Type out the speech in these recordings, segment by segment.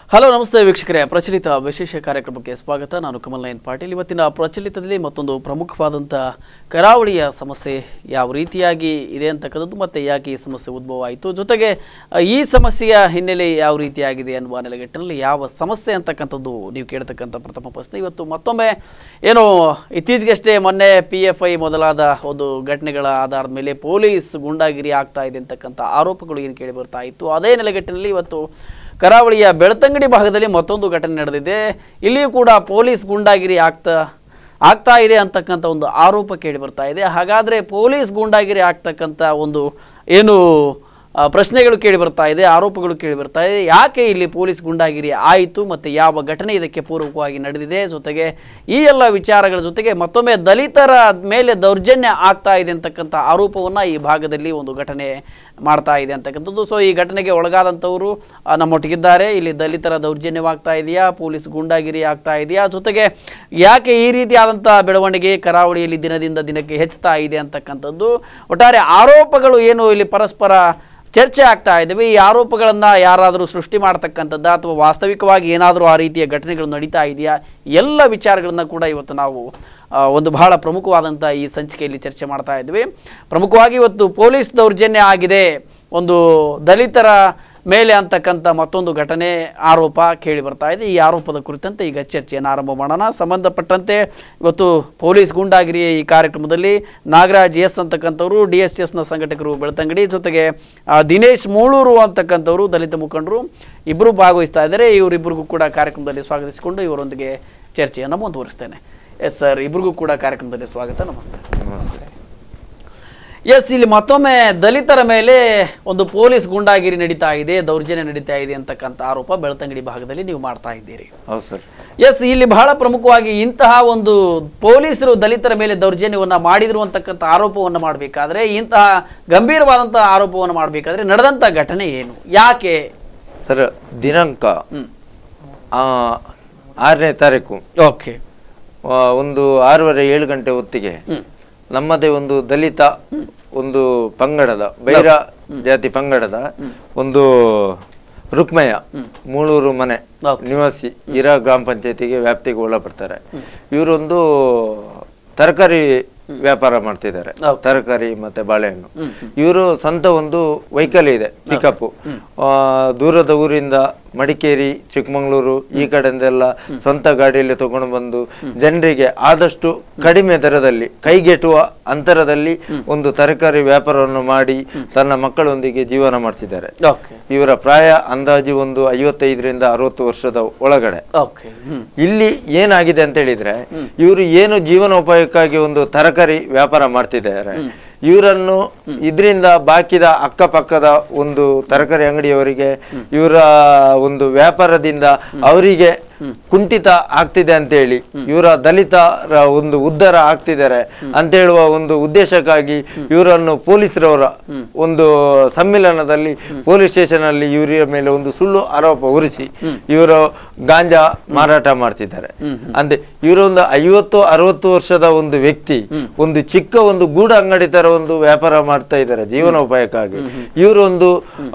Hello ನಮಸ್ತೆ ವೀಕ್ಷಕರೇ, ಪ್ರಚಲಿತ ವಿಶೇಷ ಕಾರ್ಯಕ್ರಮಕ್ಕೆ ಸ್ವಾಗತ. ನಾನು ಕಮಲ್ ನಯನ್ ಪಾಟೀಲ್. ಇವತ್ತಿನ ಪ್ರಚಲಿತದಲ್ಲಿ ಮತ್ತೊಂದು ಪ್ರಮುಖವಾದಂಥ ಕರಾವಳಿಯ ಸಮಸ್ಯೆ ಯಾವ ರೀತಿಯಾಗಿ ಇದೆ ಅಂತಕ್ಕಂಥದ್ದು ಮತ್ತು ಯಾಕೆ ಈ ಸಮಸ್ಯೆ ಉದ್ಭವ ಆಯಿತು, ಜೊತೆಗೆ ಈ ಸಮಸ್ಯೆಯ ಹಿನ್ನೆಲೆ ಯಾವ ರೀತಿಯಾಗಿದೆ ಅನ್ನುವ ನೆಲೆಗಟ್ಟಿನಲ್ಲಿ ಯಾವ ಸಮಸ್ಯೆ ಅಂತಕ್ಕಂಥದ್ದು ನೀವು ಕೇಳ್ತಕ್ಕಂಥ ಪ್ರಥಮ ಪ್ರಶ್ನೆ. ಇವತ್ತು ಮತ್ತೊಮ್ಮೆ ಏನು ಇತ್ತೀಚೆಗಷ್ಟೇ ಮೊನ್ನೆ PFI ಮೊದಲಾದ ಒಂದು ಘಟನೆಗಳ ಆಧಾರದ ಮೇಲೆ ಪೊಲೀಸ್ ಗೂಂಡಾಗಿರಿ ಆಗ್ತಾ ಇದೆ ಅಂತಕ್ಕಂಥ ಆರೋಪಗಳು ಏನು ಕೇಳಿ ಬರ್ತಾ ಇತ್ತು. ಅದೇ ನೆಲೆಗಟ್ಟಿನಲ್ಲಿ ಇವತ್ತು ಕರಾವಳಿಯ ಬೆಳ್ತಂಗಡಿ ಭಾಗದಲ್ಲಿ ಮತ್ತೊಂದು ಘಟನೆ ನಡೆದಿದೆ. ಇಲ್ಲಿಯೂ ಕೂಡ ಪೊಲೀಸ್ ಗೂಂಡಾಗಿರಿ ಆಗ್ತಾ ಇದೆ ಅಂತಕ್ಕಂಥ ಒಂದು ಆರೋಪ ಕೇಳಿ ಬರ್ತಾ ಇದೆ. ಹಾಗಾದರೆ ಪೊಲೀಸ್ ಗೂಂಡಾಗಿರಿ ಆಗ್ತಕ್ಕಂಥ ಒಂದು ಏನು ಪ್ರಶ್ನೆಗಳು ಕೇಳಿ ಬರ್ತಾ ಇದೆ, ಆರೋಪಗಳು ಕೇಳಿ ಬರ್ತಾ ಇದೆ. ಯಾಕೆ ಇಲ್ಲಿ ಪೊಲೀಸ್ ಗೂಂಡಾಗಿರಿ ಆಯಿತು ಮತ್ತು ಯಾವ ಘಟನೆ ಇದಕ್ಕೆ ಪೂರ್ವಕವಾಗಿ ನಡೆದಿದೆ, ಜೊತೆಗೆ ಈ ಎಲ್ಲ ವಿಚಾರಗಳ ಜೊತೆಗೆ ಮತ್ತೊಮ್ಮೆ ದಲಿತರ ಮೇಲೆ ದೌರ್ಜನ್ಯ ಆಗ್ತಾ ಇದೆ ಅಂತಕ್ಕಂಥ ಆರೋಪವನ್ನು ಈ ಭಾಗದಲ್ಲಿ ಒಂದು ಘಟನೆ ಮಾಡ್ತಾ ಇದೆ ಅಂತಕ್ಕಂಥದ್ದು. ಸೊ ಈ ಘಟನೆಗೆ ಒಳಗಾದಂಥವರು ನಮ್ಮೊಟ್ಟಿಗಿದ್ದಾರೆ. ಇಲ್ಲಿ ದಲಿತರ ದೌರ್ಜನ್ಯವಾಗ್ತಾ ಇದೆಯಾ, ಪೊಲೀಸ್ ಗೂಂಡಾಗಿರಿ ಆಗ್ತಾ ಇದೆಯಾ, ಜೊತೆಗೆ ಯಾಕೆ ಈ ರೀತಿಯಾದಂಥ ಬೆಳವಣಿಗೆ ಕರಾವಳಿಯಲ್ಲಿ ದಿನದಿಂದ ದಿನಕ್ಕೆ ಹೆಚ್ಚುತ್ತಾ ಇದೆ ಅಂತಕ್ಕಂಥದ್ದು, ಒಟ್ಟಾರೆ ಆರೋಪಗಳು ಏನು ಇಲ್ಲಿ ಪರಸ್ಪರ ಚರ್ಚೆ ಆಗ್ತಾ ಇದ್ದಾವೆ. ಈ ಆರೋಪಗಳನ್ನು ಯಾರಾದರೂ ಸೃಷ್ಟಿ ಮಾಡ್ತಕ್ಕಂಥದ್ದು ಅಥವಾ ವಾಸ್ತವಿಕವಾಗಿ ಏನಾದರೂ ಆ ರೀತಿಯ ಘಟನೆಗಳು ನಡೀತಾ ಇದೆಯಾ, ಎಲ್ಲ ವಿಚಾರಗಳನ್ನು ಕೂಡ ಇವತ್ತು ನಾವು ಒಂದು ಬಹಳ ಪ್ರಮುಖವಾದಂಥ ಈ ಸಂಚಿಕೆಯಲ್ಲಿ ಚರ್ಚೆ ಮಾಡ್ತಾ ಇದ್ವಿ. ಪ್ರಮುಖವಾಗಿ ಇವತ್ತು ಪೊಲೀಸ್ ದೌರ್ಜನ್ಯ ಆಗಿದೆ ಒಂದು ದಲಿತರ ಮೇಲೆ ಅಂತಕ್ಕಂಥ ಮತ್ತೊಂದು ಘಟನೆ ಆರೋಪ ಕೇಳಿ ಬರ್ತಾ ಇದೆ. ಈ ಆರೋಪದ ಕುರಿತಂತೆ ಈಗ ಚರ್ಚೆಯನ್ನು ಆರಂಭ ಮಾಡೋಣ. ಸಂಬಂಧಪಟ್ಟಂತೆ ಇವತ್ತು ಪೊಲೀಸ್ ಗೂಂಡಾಗಿರಿ ಈ ಕಾರ್ಯಕ್ರಮದಲ್ಲಿ ನಾಗರಾಜ್ ಎಸ್ ಅಂತಕ್ಕಂಥವ್ರು DSSನ ಸಂಘಟಕರು ಬೆಳ್ತಂಗಡಿ, ಜೊತೆಗೆ ದಿನೇಶ್ ಮೂಳೂರು ಅಂತಕ್ಕಂಥವ್ರು ದಲಿತ ಮುಖಂಡರು ಇಬ್ಬರು ಭಾಗವಹಿಸ್ತಾ ಇದ್ದಾರೆ. ಇವರಿಬ್ಬರಿಗೂ ಕೂಡ ಕಾರ್ಯಕ್ರಮದಲ್ಲಿ ಸ್ವಾಗತಿಸಿಕೊಂಡು ಇವರೊಂದಿಗೆ ಚರ್ಚೆಯನ್ನು ಮುಂದುವರಿಸ್ತೇನೆ. ಎಸ್ ಸರ್, ಇಬ್ಬರಿಗೂ ಕೂಡ ಕಾರ್ಯಕ್ರಮದಲ್ಲಿ ಸ್ವಾಗತ. ನಮಸ್ತೆ. ಎಸ್, ಇಲ್ಲಿ ಮತ್ತೊಮ್ಮೆ ದಲಿತರ ಮೇಲೆ ಒಂದು ಪೊಲೀಸ್ ಗೂಂಡಾಗಿರಿ ನಡೀತಾ ಇದೆ, ದೌರ್ಜನ್ಯ ನಡೀತಾ ಇದೆ ಅಂತಕ್ಕಂಥ ಆರೋಪ ಬೆಳ್ತಂಗಡಿ ಭಾಗದಲ್ಲಿ ನೀವು ಮಾಡ್ತಾ ಇದ್ದೀರಿ. ಹೌದು ಸರ್. ಎಸ್, ಇಲ್ಲಿ ಬಹಳ ಪ್ರಮುಖವಾಗಿ ಇಂತಹ ಒಂದು ಪೊಲೀಸರು ದಲಿತರ ಮೇಲೆ ದೌರ್ಜನ್ಯವನ್ನ ಮಾಡಿದ್ರು ಅಂತಕ್ಕಂಥ ಆರೋಪವನ್ನು ಮಾಡಬೇಕಾದ್ರೆ, ಇಂತಹ ಗಂಭೀರವಾದಂತಹ ಆರೋಪವನ್ನು ಮಾಡಬೇಕಾದ್ರೆ ನಡೆದಂತ ಘಟನೆ ಏನು, ಯಾಕೆ ಸರ್? ದಿನಾಂಕ 6ನೇ ತಾರೀಕು ಓಕೆ ಒಂದು 6:30-7 ಗಂಟೆ ಹೊತ್ತಿಗೆ ನಮ್ಮದೇ ಒಂದು ದಲಿತ ಒಂದು ಪಂಗಡದ ಬೈರ ಜಾತಿ ಪಂಗಡದ ಒಂದು ರುಕ್ಮಯ್ಯ ಮೂಳೂರು ಮನೆ ನಿವಾಸಿ ಇರಾ ಗ್ರಾಮ ಪಂಚಾಯತಿಗೆ ವ್ಯಾಪ್ತಿಗೆ ಒಳಪಡ್ತಾರೆ. ಇವರೊಂದು ತರಕಾರಿ ವ್ಯಾಪಾರ ಮಾಡ್ತಿದ್ದಾರೆ, ತರಕಾರಿ ಮತ್ತೆ ಬಾಳೆಹಣ್ಣು. ಇವರು ಸ್ವಂತ ಒಂದು ವೆಹಿಕಲ್ ಇದೆ, ಪಿಕಪ್. ದೂರದ ಊರಿಂದ ಮಡಿಕೇರಿ, ಚಿಕ್ಕಮಗಳೂರು ಈ ಕಡೆಯಿಂದೆಲ್ಲ ಸ್ವಂತ ಗಾಡಿಯಲ್ಲಿ ತಗೊಂಡು ಬಂದು ಜನರಿಗೆ ಆದಷ್ಟು ಕಡಿಮೆ ದರದಲ್ಲಿ ಕೈಗೆಟುವ ಅಂತರದಲ್ಲಿ ಒಂದು ತರಕಾರಿ ವ್ಯಾಪಾರವನ್ನು ಮಾಡಿ ತನ್ನ ಮಕ್ಕಳೊಂದಿಗೆ ಜೀವನ ಮಾಡ್ತಿದ್ದಾರೆ. ಇವರ ಪ್ರಾಯ ಅಂದಾಜು ಒಂದು 55ರಿಂದ 60 ವರ್ಷದ ಒಳಗಡೆ. ಇಲ್ಲಿ ಏನಾಗಿದೆ ಅಂತ ಹೇಳಿದ್ರೆ, ಇವರು ಏನು ಜೀವನೋಪಾಯಕ್ಕಾಗಿ ಒಂದು ತರಕಾರಿ ವ್ಯಾಪಾರ ಮಾಡ್ತಿದ್ದಾರೆ, ಇವರನ್ನು ಇದರಿಂದ ಬಾಕಿದ ಅಕ್ಕಪಕ್ಕದ ಒಂದು ತರಕಾರಿ ಅಂಗಡಿಯವರಿಗೆ ಇವರ ಒಂದು ವ್ಯಾಪಾರದಿಂದ ಅವರಿಗೆ ಕುಂಠಿತ ಆಗ್ತಿದೆ ಅಂತೇಳಿ, ಇವರ ದಲಿತರ ಒಂದು ಉದ್ಧಾರ ಆಗ್ತಿದ್ದಾರೆ ಅಂತ ಹೇಳುವ ಒಂದು ಉದ್ದೇಶಕ್ಕಾಗಿ ಇವರನ್ನು ಪೊಲೀಸರವರ ಒಂದು ಸಮ್ಮಿಲನದಲ್ಲಿ ಪೊಲೀಸ್ ಸ್ಟೇಷನ್ ಅಲ್ಲಿ ಇವರ ಮೇಲೆ ಒಂದು ಸುಳ್ಳು ಆರೋಪ ಹೊರಿಸಿ ಇವರು ಗಾಂಜಾ ಮಾರಾಟ ಮಾಡ್ತಿದ್ದಾರೆ ಅಂತೆ. ಇವರೊಂದು 50-60 ವರ್ಷದ ಒಂದು ವ್ಯಕ್ತಿ ಒಂದು ಚಿಕ್ಕ ಒಂದು ಗೂಡು ಅಂಗಡಿ ತರ ಒಂದು ವ್ಯಾಪಾರ ಮಾಡ್ತಾ ಇದ್ದಾರೆ ಜೀವನೋಪಾಯಕ್ಕಾಗಿ. ಇವರೊಂದು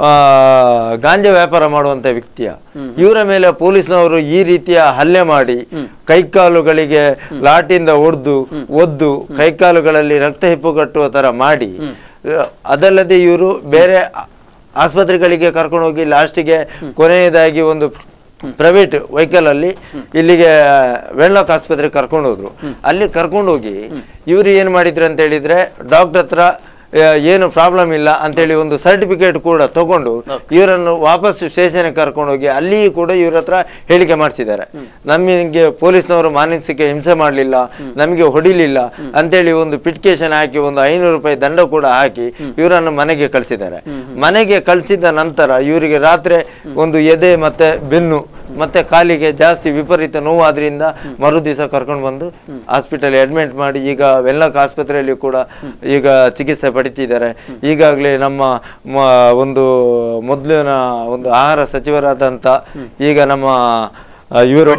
ಗಾಂಜಾ ವ್ಯಾಪಾರ ಮಾಡುವಂತ ವ್ಯಕ್ತಿಯ ಇವರ ಮೇಲೆ ಪೊಲೀಸ್ನವರು ಈ ರೀತಿಯ ಹಲ್ಲೆ ಮಾಡಿ ಕೈಕಾಲುಗಳಿಗೆ ಲಾಟಿಯಿಂದ ಒದ್ದು ಕೈಕಾಲುಗಳಲ್ಲಿ ರಕ್ತ ಹೆಪ್ಪುಗಟ್ಟುವ ತರ ಮಾಡಿ, ಅದಲ್ಲದೆ ಇವರು ಬೇರೆ ಆಸ್ಪತ್ರೆಗಳಿಗೆ ಕರ್ಕೊಂಡು ಹೋಗಿ ಲಾಸ್ಟಿಗೆ ಕೊನೆಯದಾಗಿ ಒಂದು ಪ್ರೈವೇಟ್ ವೆಹಿಕಲ್ ಅಲ್ಲಿ ಇಲ್ಲಿಗೆ ವೆನ್ಲಾಕ್ ಆಸ್ಪತ್ರೆಗೆ ಕರ್ಕೊಂಡು ಹೋದ್ರು. ಅಲ್ಲಿ ಕರ್ಕೊಂಡು ಹೋಗಿ ಇವರು ಏನ್ ಮಾಡಿದ್ರು ಅಂತ ಹೇಳಿದ್ರೆ, ಡಾಕ್ಟರ್ ಹತ್ರ ಏನು ಪ್ರಾಬ್ಲಮ್ ಇಲ್ಲ ಅಂತೇಳಿ ಒಂದು ಸರ್ಟಿಫಿಕೇಟ್ ಕೂಡ ತಗೊಂಡು ಇವರನ್ನು ವಾಪಸ್ ಸ್ಟೇಷನ್ ಕರ್ಕೊಂಡು ಹೋಗಿ ಅಲ್ಲಿಯೂ ಕೂಡ ಇವ್ರ ಹತ್ರ ಹೇಳಿಕೆ ಮಾಡಿಸಿದ್ದಾರೆ. ನಮಗೆ ಪೊಲೀಸ್ನವರು ಮಾನಸಿಕ ಹಿಂಸೆ ಮಾಡಲಿಲ್ಲ, ನಮಗೆ ಹೊಡಿಲಿಲ್ಲ ಅಂತೇಳಿ ಒಂದು ಪಿಟಿಷನ್ ಹಾಕಿ ಒಂದು 500 ರೂಪಾಯಿ ದಂಡ ಕೂಡ ಹಾಕಿ ಇವರನ್ನು ಮನೆಗೆ ಕಳಿಸಿದ್ದಾರೆ. ಮನೆಗೆ ಕಳಿಸಿದ ನಂತರ ಇವರಿಗೆ ರಾತ್ರಿ ಒಂದು ಎದೆ ಮತ್ತೆ ಬೆನ್ನು ಮತ್ತೆ ಕಾಲಿಗೆ ಜಾಸ್ತಿ ವಿಪರೀತ ನೋವಾದ್ರಿಂದ ಮರು ದಿವಸ ಕರ್ಕೊಂಡು ಬಂದು ಹಾಸ್ಪಿಟಲ್ ಅಡ್ಮಿಟ್ ಮಾಡಿ ಈಗ ವೆನ್ಲಾಕ್ ಆಸ್ಪತ್ರೆಯಲ್ಲಿ ಕೂಡ ಈಗ ಚಿಕಿತ್ಸೆ ಪಡಿತಿದ್ದಾರೆ. ಈಗಾಗಲೇ ನಮ್ಮ ಒಂದು ಮೊದಲಿನ ಒಂದು ಆಹಾರ ಸಚಿವರಾದಂಥ ಈಗ ನಮ್ಮ ಇವರು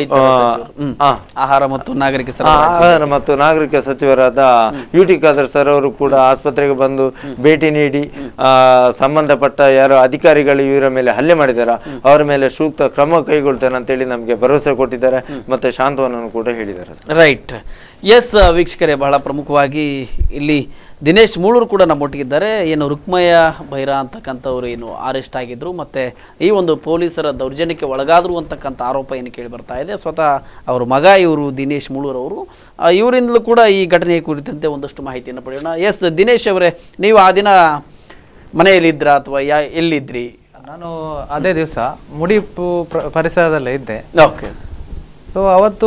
ಆಹಾರ ಮತ್ತು ನಾಗರಿಕ ಆಹಾರ ಮತ್ತು ನಾಗರಿಕ ಸಚಿವರಾದ UT ಖಾದರ್ ಸರ್ ಅವರು ಕೂಡ ಆಸ್ಪತ್ರೆಗೆ ಬಂದು ಭೇಟಿ ನೀಡಿ ಸಂಬಂಧಪಟ್ಟ ಯಾರು ಅಧಿಕಾರಿಗಳು ಇವರ ಮೇಲೆ ಹಲ್ಲೆ ಮಾಡಿದಾರ ಅವರ ಮೇಲೆ ಸೂಕ್ತ ಕ್ರಮ ಕೈಗೊಳ್ತೇನೆ ಅಂತೇಳಿ ನಮಗೆ ಭರವಸೆ ಕೊಟ್ಟಿದ್ದಾರೆ ಮತ್ತೆ ಶಾಂತವನ್ನು ಕೂಡ ಹೇಳಿದ್ದಾರೆ. ರೈಟ್. ಎಸ್ ವೀಕ್ಷಕರೇ, ಬಹಳ ಪ್ರಮುಖವಾಗಿ ಇಲ್ಲಿ ದಿನೇಶ್ ಮೂಳೂರು ಕೂಡ ನಮ್ಮೊಟ್ಟಿಗಿದ್ದಾರೆ. ಏನು ರುಕ್ಮಯ್ಯ ಬೈರಾ ಅಂತಕ್ಕಂಥವ್ರು ಏನು ಅರೆಸ್ಟ್ ಆಗಿದ್ರು ಮತ್ತು ಈ ಒಂದು ಪೊಲೀಸರ ದೌರ್ಜನ್ಯಕ್ಕೆ ಒಳಗಾದರು ಅಂತಕ್ಕಂಥ ಆರೋಪ ಏನು ಕೇಳಿ ಬರ್ತಾ ಇದೆ. ಸ್ವತಃ ಅವ್ರ ಮಗ ಇವರು ದಿನೇಶ್ ಮೂಳೂರು ಅವರು, ಇವರಿಂದಲೂ ಕೂಡ ಈ ಘಟನೆಯ ಕುರಿತಂತೆ ಒಂದಷ್ಟು ಮಾಹಿತಿಯನ್ನು ಪಡೆಯೋಣ. ಎಸ್ ದಿನೇಶ್ ಅವರೇ, ನೀವು ಆ ದಿನ ಮನೆಯಲ್ಲಿದ್ರ ಅಥವಾ ಎಲ್ಲಿದ್ರಿ? ನಾನು ಅದೇ ದಿವಸ ಮುಡಿಪು ಪರಿಸರದಲ್ಲೇ ಇದ್ದೆ. ಓಕೆ. ಸೊ ಅವತ್ತು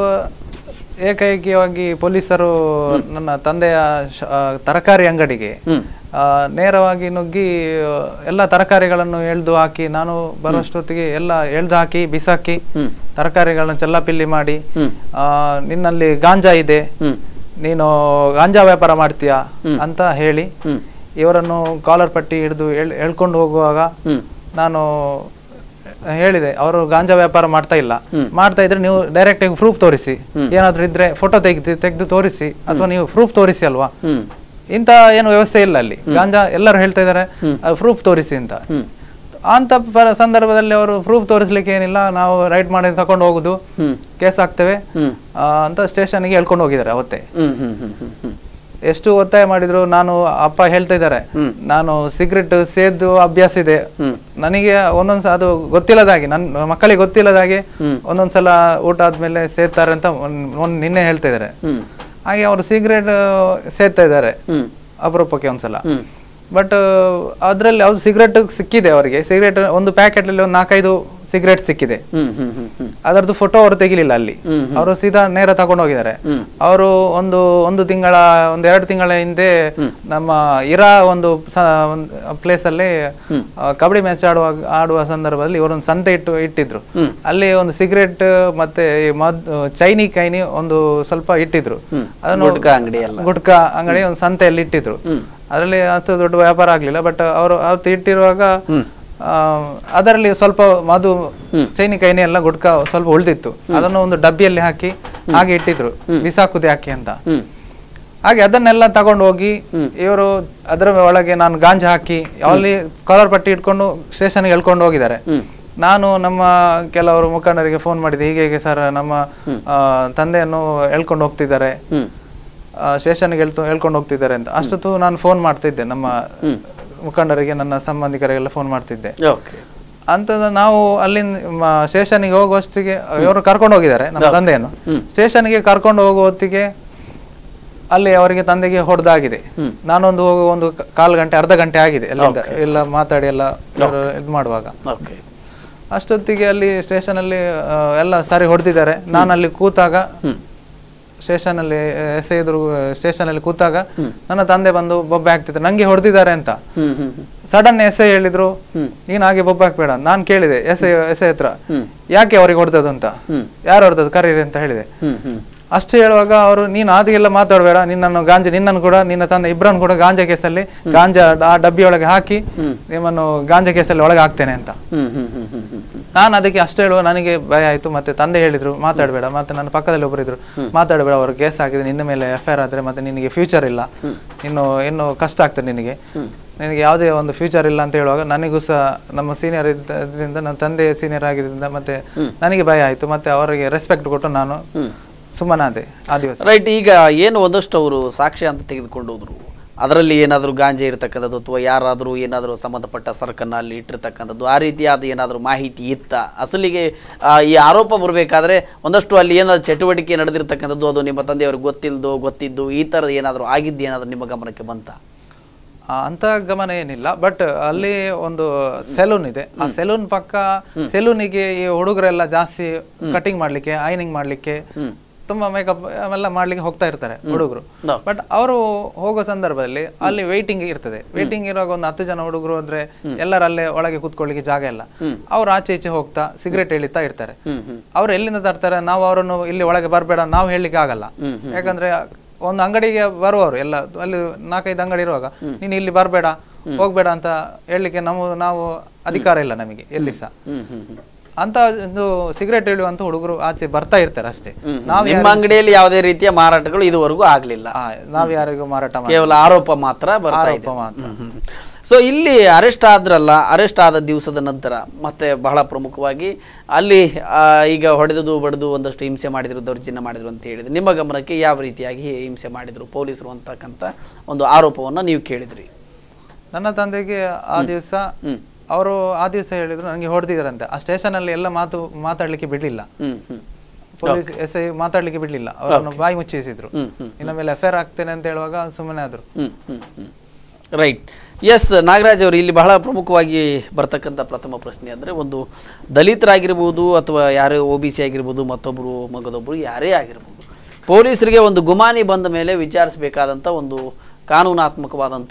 ಏಕೈಕವಾಗಿ ಪೊಲೀಸರು ನನ್ನ ತಂದೆಯ ತರಕಾರಿ ಅಂಗಡಿಗೆ ನೇರವಾಗಿ ನುಗ್ಗಿ ಎಲ್ಲ ತರಕಾರಿಗಳನ್ನು ಎಳ್ದು ಹಾಕಿ, ನಾನು ಬರುವಷ್ಟೊತ್ತಿಗೆ ಎಲ್ಲ ಎಳ್ದು ಹಾಕಿ ಬಿಸಾಕಿ ತರಕಾರಿಗಳನ್ನು ಚೆಲ್ಲಾಪಿಲ್ಲಿ ಮಾಡಿ, ನಿನ್ನಲ್ಲಿ ಗಾಂಜಾ ಇದೆ, ನೀನು ಗಾಂಜಾ ವ್ಯಾಪಾರ ಮಾಡ್ತೀಯಾ ಅಂತ ಹೇಳಿ ಇವರನ್ನು ಕಾಲರ್ ಪಟ್ಟಿ ಹಿಡಿದು ಎಳ್ಕೊಂಡು ಹೋಗುವಾಗ ನಾನು ಹೇಳಿದೆ, ಅವರು ಗಾಂಜಾ ವ್ಯಾಪಾರ ಮಾಡ್ತಾ ಇಲ್ಲ, ಮಾಡ್ತಾ ಇದ್ರೆ ನೀವು ಡೈರೆಕ್ಟ್ ಆಗಿ ಪ್ರೂಫ್ ತೋರಿಸಿ, ಏನಾದ್ರೂ ಇದ್ರೆ ಫೋಟೋ ತೆಗೆದು ತೋರಿಸಿ, ಅಥವಾ ನೀವು ಪ್ರೂಫ್ ತೋರಿಸಿ ಅಲ್ವಾ, ಇಂತ ಏನು ವ್ಯವಸ್ಥೆ ಇಲ್ಲ ಅಲ್ಲಿ. ಗಾಂಜಾ ಎಲ್ಲರೂ ಹೇಳ್ತಾ ಇದಾರೆ ಪ್ರೂಫ್ ತೋರಿಸಿ ಅಂತ ಸಂದರ್ಭದಲ್ಲಿ ಅವರು ಪ್ರೂಫ್ ತೋರಿಸ್ಲಿಕ್ಕೆ ಏನಿಲ್ಲ, ನಾವು ರೈಟ್ ಮಾಡಿ ತಕೊಂಡು ಹೋಗುದು, ಕೇಸ್ ಹಾಕ್ತೇವೆ ಅಂತ ಸ್ಟೇಷನ್ಗೆ ಹೇಳ್ಕೊಂಡು ಹೋಗಿದ್ದಾರೆ. ಅವತ್ತೇ ಎಷ್ಟು ಒತ್ತಾಯ ಮಾಡಿದ್ರು, ನಾನು ಅಪ್ಪ ಹೇಳ್ತಾ ಇದ್ದಾರೆ, ನಾನು ಸಿಗರೆಟ್ ಸೇದು ಅಭ್ಯಾಸ ಇದೆ ನನಗೆ, ಒಂದೊಂದ್ಸಲ ಅದು ಗೊತ್ತಿಲ್ಲದಾಗಿ, ನನ್ನ ಮಕ್ಕಳಿಗೆ ಗೊತ್ತಿಲ್ಲದಾಗಿ ಒಂದೊಂದ್ಸಲ ಊಟ ಆದ್ಮೇಲೆ ಸೇದ್ತಾರೆ ಅಂತ ನಿನ್ನೆ ಹೇಳ್ತಾ ಇದಾರೆ. ಹಾಗೆ ಅವರು ಸಿಗರೇಟ್ ಸೇದ್ತಾ ಇದ್ದಾರೆ ಅಪರೂಪಕ್ಕೆ ಒಂದ್ಸಲ. ಬಟ್ ಅದ್ರಲ್ಲಿ ಯಾವ್ದು ಸಿಗರೇಟ್ ಸಿಕ್ಕಿದೆ ಅವರಿಗೆ, ಸಿಗರೇಟ್ ಒಂದು ಪ್ಯಾಕೆಟ್ ಅಲ್ಲಿ ಒಂದು 4-5 ಸಿಗರೇಟ್ ಸಿಕ್ಕಿದೆ. ಅದರದ್ದು ಫೋಟೋ ಅವರು ತೆಗಿಲಿಲ್ಲ ಅಲ್ಲಿ, ಅವರು ಸೀದಾ ನೇರ ತಗೊಂಡು ಹೋಗಿದ್ದಾರೆ. ಅವರು ಒಂದು 2 ತಿಂಗಳ ಹಿಂದೆ ನಮ್ಮ ಇರಾ ಒಂದು ಪ್ಲೇಸ್ ಅಲ್ಲಿ ಕಬಡ್ಡಿ ಮ್ಯಾಚ್ ಆಡುವ ಸಂದರ್ಭದಲ್ಲಿ ಇವರೊಂದು ಸಂತೆ ಇಟ್ಟಿದ್ರು. ಅಲ್ಲಿ ಒಂದು ಸಿಗರೇಟ್ ಮತ್ತೆ ಚೈನಿ ಕೈನಿ ಒಂದು ಸ್ವಲ್ಪ ಇಟ್ಟಿದ್ರು. ಅದನ್ನು ಗುಟ್ಕಾ ಅಂಗಡಿ ಒಂದು ಸಂತೆಯಲ್ಲಿ ಇಟ್ಟಿದ್ರು. ಅದರಲ್ಲಿ ಅಷ್ಟು ದೊಡ್ಡ ವ್ಯಾಪಾರ ಆಗ್ಲಿಲ್ಲ. ಬಟ್ ಅವರು ಅವತ್ತು ಇಟ್ಟಿರುವಾಗ ಅದರಲ್ಲಿ ಸ್ವಲ್ಪ ಮಧು ಚೈನಿ ಕೈನಿ ಎಲ್ಲ ಗುಡ್ಕ ಸ್ವಲ್ಪ ಉಳಿದಿತ್ತು. ಅದನ್ನು ಒಂದು ಡಬ್ಬಿಯಲ್ಲಿ ಹಾಕಿ ಹಾಗೆ ಇಟ್ಟಿದ್ರು, ಬಿಸಾಕುದಿ ಹಾಕಿ ಅಂತ. ಹಾಗೆ ಅದನ್ನೆಲ್ಲ ತಗೊಂಡು ಹೋಗಿ ಇವರು ಅದರ ಒಳಗೆ ನಾನು ಗಾಂಜಾ ಹಾಕಿ ಅಲ್ಲಿ ಕಾಲರ್ ಪಟ್ಟಿ ಇಟ್ಕೊಂಡು ಸ್ಟೇಷನ್ಗೆ ಹೇಳ್ಕೊಂಡು ಹೋಗಿದ್ದಾರೆ. ನಾನು ನಮ್ಮ ಕೆಲವರು ಮುಖಂಡರಿಗೆ ಫೋನ್ ಮಾಡಿದೆ, ಹೀಗೆ ಸರ್ ನಮ್ಮ ತಂದೆಯನ್ನು ಹೇಳ್ಕೊಂಡು ಹೋಗ್ತಿದ್ದಾರೆ, ಸ್ಟೇಷನ್ಗೆ ಹೇಳ್ಕೊಂಡು ಹೋಗ್ತಿದ್ದಾರೆ ಅಂತ. ಅಷ್ಟೊತ್ತು ನಾನು ಫೋನ್ ಮಾಡ್ತಿದ್ದೆ ನಮ್ಮ ಮುಖಂಡರಿಗೆ, ನನ್ನ ಸಂಬಂಧಿಕರಿಗೆಲ್ಲ ಫೋನ್ ಮಾಡ್ತಿದ್ದೆ. ಅಂತ ನಾವು ಅಲ್ಲಿಂದ ಸ್ಟೇಷನ್ಗೆ ಹೋಗುವಷ್ಟಿಗೆ ಇವರು ಕರ್ಕೊಂಡು ಹೋಗಿದ್ದಾರೆ ನಮ್ಮ ತಂದೆಯನ್ನು. ಸ್ಟೇಷನ್ಗೆ ಕರ್ಕೊಂಡು ಹೋಗುವ ಹೊತ್ತಿಗೆ ಅಲ್ಲಿ ಅವರಿಗೆ ತಂದೆಗೆ ಹೊಡೆದಾಗಿದೆ. ನಾನೊಂದು ಹೋಗುವ 1/4 ಗಂಟೆ ಅರ್ಧ ಗಂಟೆ ಆಗಿದೆ ಎಲ್ಲ ಮಾತಾಡಿ ಎಲ್ಲ ಇದು ಮಾಡುವಾಗ. ಅಷ್ಟೊತ್ತಿಗೆ ಅಲ್ಲಿ ಸ್ಟೇಷನ್ ಅಲ್ಲಿ ಎಲ್ಲ ಸರಿ ಹೊಡೆದಿದ್ದಾರೆ. ನಾನು ಅಲ್ಲಿ ಕೂತಾಗ ಸ್ಟೇಷನ್ ಅಲ್ಲಿ ಸ್ಟೇಷನ್ ಅಲ್ಲಿ ಕೂತಾಗ ನನ್ನ ತಂದೆ ಬಂದು ಬೊಬ್ಬೆ ಹಾಕ್ತಿದ್ರು, ನಂಗೆ ಹೊಡೆದಿದ್ದಾರೆ ಅಂತ. ಸಡನ್ ಎಸ್ಐ ಹೇಳಿದ್ರು, ನೀನ್ ಹಾಗೆ ಬೊಬ್ಬೆ ಹಾಕ್ಬೇಡ. ನಾನ್ ಕೇಳಿದೆ ಎಸ್ಐ ಹತ್ರ, ಯಾಕೆ ಅವ್ರಿಗೆ ಹೊಡೆದದು ಅಂತ, ಯಾರು ಹೊಡೆದದು ಕರೀರಿ ಅಂತ ಹೇಳಿದೆ. ಅಷ್ಟು ಹೇಳುವಾಗ ಅವರು, ನೀನು ಅದಕ್ಕೆಲ್ಲ ಮಾತಾಡಬೇಡ, ನಿನ್ನನ್ನು ಕೂಡ ನಿನ್ನ ತಂದೆ ಇಬ್ಬರನ್ನು ಕೂಡ ಗಾಂಜಾ ಕೇಸಲ್ಲಿ ಗಾಂಜಾ ಆ ಡಬ್ಬಿಯೊಳಗೆ ಹಾಕಿ ನಿಮ್ಮನ್ನು ಗಾಂಜಾ ಕೇಸಲ್ಲಿ ಒಳಗೆ ಹಾಕ್ತೇನೆ ಅಂತ. ನಾನು ಅದಕ್ಕೆ ಅಷ್ಟು ಹೇಳುವ ನನಗೆ ಭಯ ಆಯ್ತು. ಮತ್ತೆ ತಂದೆ ಹೇಳಿದ್ರು ಮಾತಾಡಬೇಡ, ಮತ್ತೆ ನನ್ನ ಪಕ್ಕದಲ್ಲಿ ಒಬ್ಬರಿದ್ರು, ಮಾತಾಡಬೇಡ, ಅವರು ಕೇಸ್ ಹಾಕಿದ್ರೆ ನಿನ್ನ ಮೇಲೆ FIR ಆದ್ರೆ ಮತ್ತೆ ನಿನಗೆ ಫ್ಯೂಚರ್ ಇಲ್ಲ, ಇನ್ನು ಕಷ್ಟ ಆಗ್ತದೆ ನಿನಗೆ ಯಾವುದೇ ಒಂದು ಫ್ಯೂಚರ್ ಇಲ್ಲ ಅಂತ ಹೇಳುವಾಗ ನನಗೂ ಸಹ ನಮ್ಮ ಸೀನಿಯರ್ ಇದ್ದರಿಂದ, ನನ್ನ ತಂದೆ ಸೀನಿಯರ್ ಆಗಿದ್ದರಿಂದ ಮತ್ತೆ ನನಗೆ ಭಯ ಆಯ್ತು. ಮತ್ತೆ ಅವರಿಗೆ ರೆಸ್ಪೆಕ್ಟ್ ಕೊಟ್ಟು ನಾನು ಸುಮ್ಮನಾದೆ ಆ ದಿವಸ. ರೈಟ್. ಈಗ ಏನು ಒಂದಷ್ಟು ಅವರು ಸಾಕ್ಷ್ಯ ಅಂತ ತೆಗೆದುಕೊಂಡು ಹೋದ್ರು, ಅದರಲ್ಲಿ ಏನಾದರೂ ಗಾಂಜಾ ಇರತಕ್ಕಂಥದ್ದು ಅಥವಾ ಯಾರಾದರೂ ಏನಾದರೂ ಸಂಬಂಧಪಟ್ಟ ಸರಕನ್ನು ಅಲ್ಲಿ ಇಟ್ಟಿರ್ತಕ್ಕಂಥದ್ದು, ಆ ರೀತಿಯಾದ ಏನಾದರೂ ಮಾಹಿತಿ ಇತ್ತ? ಅಸಲಿಗೆ ಈ ಆರೋಪ ಬರಬೇಕಾದ್ರೆ ಒಂದಷ್ಟು ಅಲ್ಲಿ ಏನಾದರೂ ಚಟುವಟಿಕೆ ನಡೆದಿರ್ತಕ್ಕಂಥದ್ದು, ಅದು ನಿಮ್ಮ ತಂದೆಯವ್ರಿಗೆ ಗೊತ್ತಿದ್ದು ಈ ಥರದ ಏನಾದರೂ ಆಗಿದ್ದು ಏನಾದರೂ ನಿಮ್ಮ ಗಮನಕ್ಕೆ ಬಂತ? ಅಂತ ಗಮನ ಏನಿಲ್ಲ. ಬಟ್ ಅಲ್ಲಿ ಒಂದು ಸೆಲೂನ್ ಇದೆ, ಆ ಸೆಲೂನ್ ಪಕ್ಕ ಸೆಲೂನಿಗೆ ಈ ಹುಡುಗರೆಲ್ಲ ಜಾಸ್ತಿ ಕಟಿಂಗ್ ಮಾಡ್ಲಿಕ್ಕೆ, ಐನಿಂಗ್ ಮಾಡ್ಲಿಕ್ಕೆ, ತುಂಬಾ ಮೇಕಪ್ ಎಲ್ಲ ಮಾಡ್ಲಿಕ್ಕೆ ಹೋಗ್ತಾ ಇರ್ತಾರೆ ಹುಡುಗರು. ಬಟ್ ಅವರು ಹೋಗೋ ಸಂದರ್ಭದಲ್ಲಿ ಅಲ್ಲಿ ವೇಟಿಂಗ್ ಇರ್ತದೆ. ವೇಟಿಂಗ್ ಇರುವಾಗ ಒಂದು 10 ಜನ ಹುಡುಗರು ಅಂದ್ರೆ ಎಲ್ಲರಲ್ಲೇ ಒಳಗೆ ಕೂತ್ಕೊಳ್ಳಿಕ್ಕೆ ಜಾಗ ಇಲ್ಲ. ಅವ್ರು ಆಚೆ ಈಚೆ ಹೋಗ್ತಾ ಸಿಗರೇಟ್ ಎಳಿತಾ ಇರ್ತಾರೆ. ಅವ್ರು ಎಲ್ಲಿಂದ ತರ್ತಾರೆ, ನಾವು ಅವರನ್ನು ಇಲ್ಲಿ ಒಳಗೆ ಬರ್ಬೇಡ ನಾವು ಹೇಳಲಿಕ್ಕೆ ಆಗಲ್ಲ. ಯಾಕಂದ್ರೆ ಒಂದು ಅಂಗಡಿಗೆ ಬರುವವರು ಎಲ್ಲ ಅಲ್ಲಿ 4-5 ಅಂಗಡಿ ಇರುವಾಗ ನೀನು ಇಲ್ಲಿ ಬರ್ಬೇಡ ಹೋಗ್ಬೇಡ ಅಂತ ಹೇಳಲಿಕ್ಕೆ ನಾವು ಅಧಿಕಾರ ಇಲ್ಲ ನಮಗೆ ಎಲ್ಲಿ ಸಹ. ಅಂತ ಒಂದು ಸಿಗರೇಟ್ ಎಳೆಯುವಂತ ಹುಡುಗರು ಆಚೆ ಬರ್ತಾ ಇರ್ತಾರೆ ಅಷ್ಟೇ. ನಿಮ್ಮ ಅಂಗಡಿಯಲ್ಲಿ ಯಾವುದೇ ರೀತಿಯ ಮಾರಾಟಗಳು ಇದುವರೆಗೂ ಆಗ್ಲಿಲ್ಲ, ನಾವ್ ಯಾರಿಗೂ ಮಾರಾಟ ಕೇವಲ ಆರೋಪ ಮಾತ್ರ ಬರ್ತಾ ಇದೆ. ಸೊ ಇಲ್ಲಿ ಅರೆಸ್ಟ್ ಆದ್ರಲ್ಲ, ಅರೆಸ್ಟ್ ಆದ ದಿವಸದ ನಂತರ ಮತ್ತೆ ಬಹಳ ಪ್ರಮುಖವಾಗಿ ಅಲ್ಲಿ ಈಗ ಹೊಡೆದು ಬಡಿದು ಒಂದಷ್ಟು ಹಿಂಸೆ ಮಾಡಿದ್ರು, ದೌರ್ಜನ್ಯ ಮಾಡಿದ್ರು ಅಂತ ಹೇಳಿದ್ರು. ನಿಮ್ಮ ಗಮನಕ್ಕೆ ಯಾವ ರೀತಿಯಾಗಿ ಹಿಂಸೆ ಮಾಡಿದ್ರು ಪೊಲೀಸರು ಅಂತಕ್ಕಂಥ ಒಂದು ಆರೋಪವನ್ನ ನೀವು ಕೇಳಿದ್ರಿ? ನನ್ನ ತಂದೆಗೆ ಆ ದಿವಸ ಅವರು ಹೇಳಿದ್ರು ನನಗೆ ಹೊಡೆದಿದ್ರಂತೆ. ಆ ಸ್ಟೇಷನ್ ಅಲ್ಲಿ ಎಲ್ಲ ಮಾತಾಡ್ಲಿಕ್ಕೆ ಬಿಡ್ಲಿಲ್ಲ, ಪೊಲೀಸ್ SI ಮಾತಾಡ್ಲಿಕ್ಕೆ ಬಿಡ್ಲಿಲ್ಲ, ಅವರನ್ನು ಬಾಯಿ ಮುಚ್ಚಿಸಿದ್ರು. ಇನ್ನ ಮೇಲೆ FIR ಆಗ್ತೇನೆ ಅಂತ ಹೇಳುವಾಗ ಸುಮ್ಮನೆ ಆದ್ರು. ರೈಟ್. ಎಸ್ ನಾಗರಾಜ್ ಅವರು, ಇಲ್ಲಿ ಬಹಳ ಪ್ರಮುಖವಾಗಿ ಬರ್ತಕ್ಕಂಥ ಪ್ರಥಮ ಪ್ರಶ್ನೆ ಅಂದರೆ, ಒಂದು ದಲಿತರಾಗಿರ್ಬೋದು ಅಥವಾ ಯಾರೇ OBC ಆಗಿರ್ಬೋದು, ಮತ್ತೊಬ್ಬರು ಮಗದೊಬ್ಬರು ಯಾರೇ ಆಗಿರ್ಬೋದು, ಪೊಲೀಸರಿಗೆ ಒಂದು ಗುಮಾನಿ ಬಂದ ಮೇಲೆ ವಿಚಾರಿಸಬೇಕಾದಂಥ ಒಂದು ಕಾನೂನಾತ್ಮಕವಾದಂಥ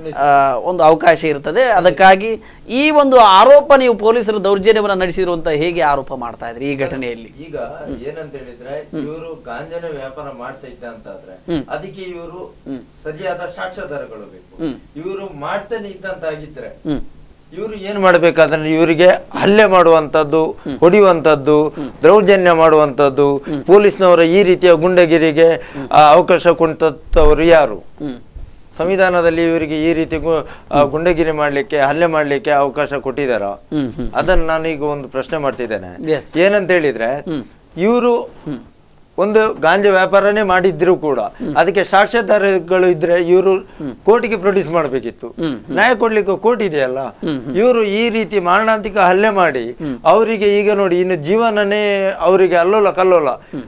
ಒಂದು ಅವಕಾಶ ಇರ್ತದೆ. ಅದಕ್ಕಾಗಿ ಈ ಒಂದು ಆರೋಪ, ನೀವು ಪೊಲೀಸರು ದೌರ್ಜನ್ಯವನ್ನು ನಡೆಸಿದ್ರು ಅಂತ ಹೇಗೆ ಆರೋಪ ಮಾಡ್ತಾ ಇದ್ರಿ ಈ ಘಟನೆಯಲ್ಲಿ? ಈಗ ಏನಂತ ಹೇಳಿದ್ರೆ, ಇವರು ಗಾಂಜಾನ ವ್ಯಾಪಾರ ಮಾಡ್ತಾ ಇದ್ದ ಅಂತಾದ್ರೆ ಅದಕ್ಕೆ ಇವರು ಸರಿಯಾದ ಸಾಕ್ಷ್ಯಾಧಾರಗಳು ಬೇಕು. ಇವರು ಮಾಡ್ತಾನೆ ಇದ್ದಂತಾಗಿದ್ರೆ ಇವರು ಏನ್ ಮಾಡ್ಬೇಕಾದ್ರೆ ಇವರಿಗೆ ಹಲ್ಲೆ ಮಾಡುವಂತದ್ದು, ಹೊಡೆಯುವಂತದ್ದು, ದೌರ್ಜನ್ಯ ಮಾಡುವಂತದ್ದು, ಪೊಲೀಸ್ನವರ ಈ ರೀತಿಯ ಗುಂಡಗಿರಿಗೆ ಅವಕಾಶ ಕೊಟ್ಟವರು ಯಾರು? ಸಂವಿಧಾನದಲ್ಲಿ ಇವರಿಗೆ ಈ ರೀತಿ ಗುಂಡಗಿರಿ ಮಾಡ್ಲಿಕ್ಕೆ, ಹಲ್ಲೆ ಮಾಡ್ಲಿಕ್ಕೆ ಅವಕಾಶ ಕೊಟ್ಟಿದಾರ? ಅದನ್ನ ನಾನೀಗ ಒಂದು ಪ್ರಶ್ನೆ ಮಾಡ್ತಿದ್ದೇನೆ. ಏನಂತ ಹೇಳಿದ್ರೆ, ಇವರು ಒಂದು ಗಾಂಜಾ ವ್ಯಾಪಾರನೇ ಮಾಡಿದ್ರು ಕೂಡ ಅದಕ್ಕೆ ಸಾಕ್ಷ್ಯಾಧಾರಗಳು ಇದ್ರೆ ಇವರು ಕೋರ್ಟಿಗೆ ಪ್ರೊಡ್ಯೂಸ್ ಮಾಡ್ಬೇಕಿತ್ತು. ನ್ಯಾಯ ಕೊಡ್ಲಿಕ್ಕೆ ಕೋರ್ಟ್ ಇದೆಯಲ್ಲ. ಇವರು ಈ ರೀತಿ ಮಾರಣಾಂತಿಕ ಹಲ್ಲೆ ಮಾಡಿ ಅವರಿಗೆ ಈಗ ನೋಡಿ ಇನ್ನು ಜೀವನನೇ ಅವರಿಗೆ ಅಲ್ಲೋಲ ಕಲ್ಲೋಲ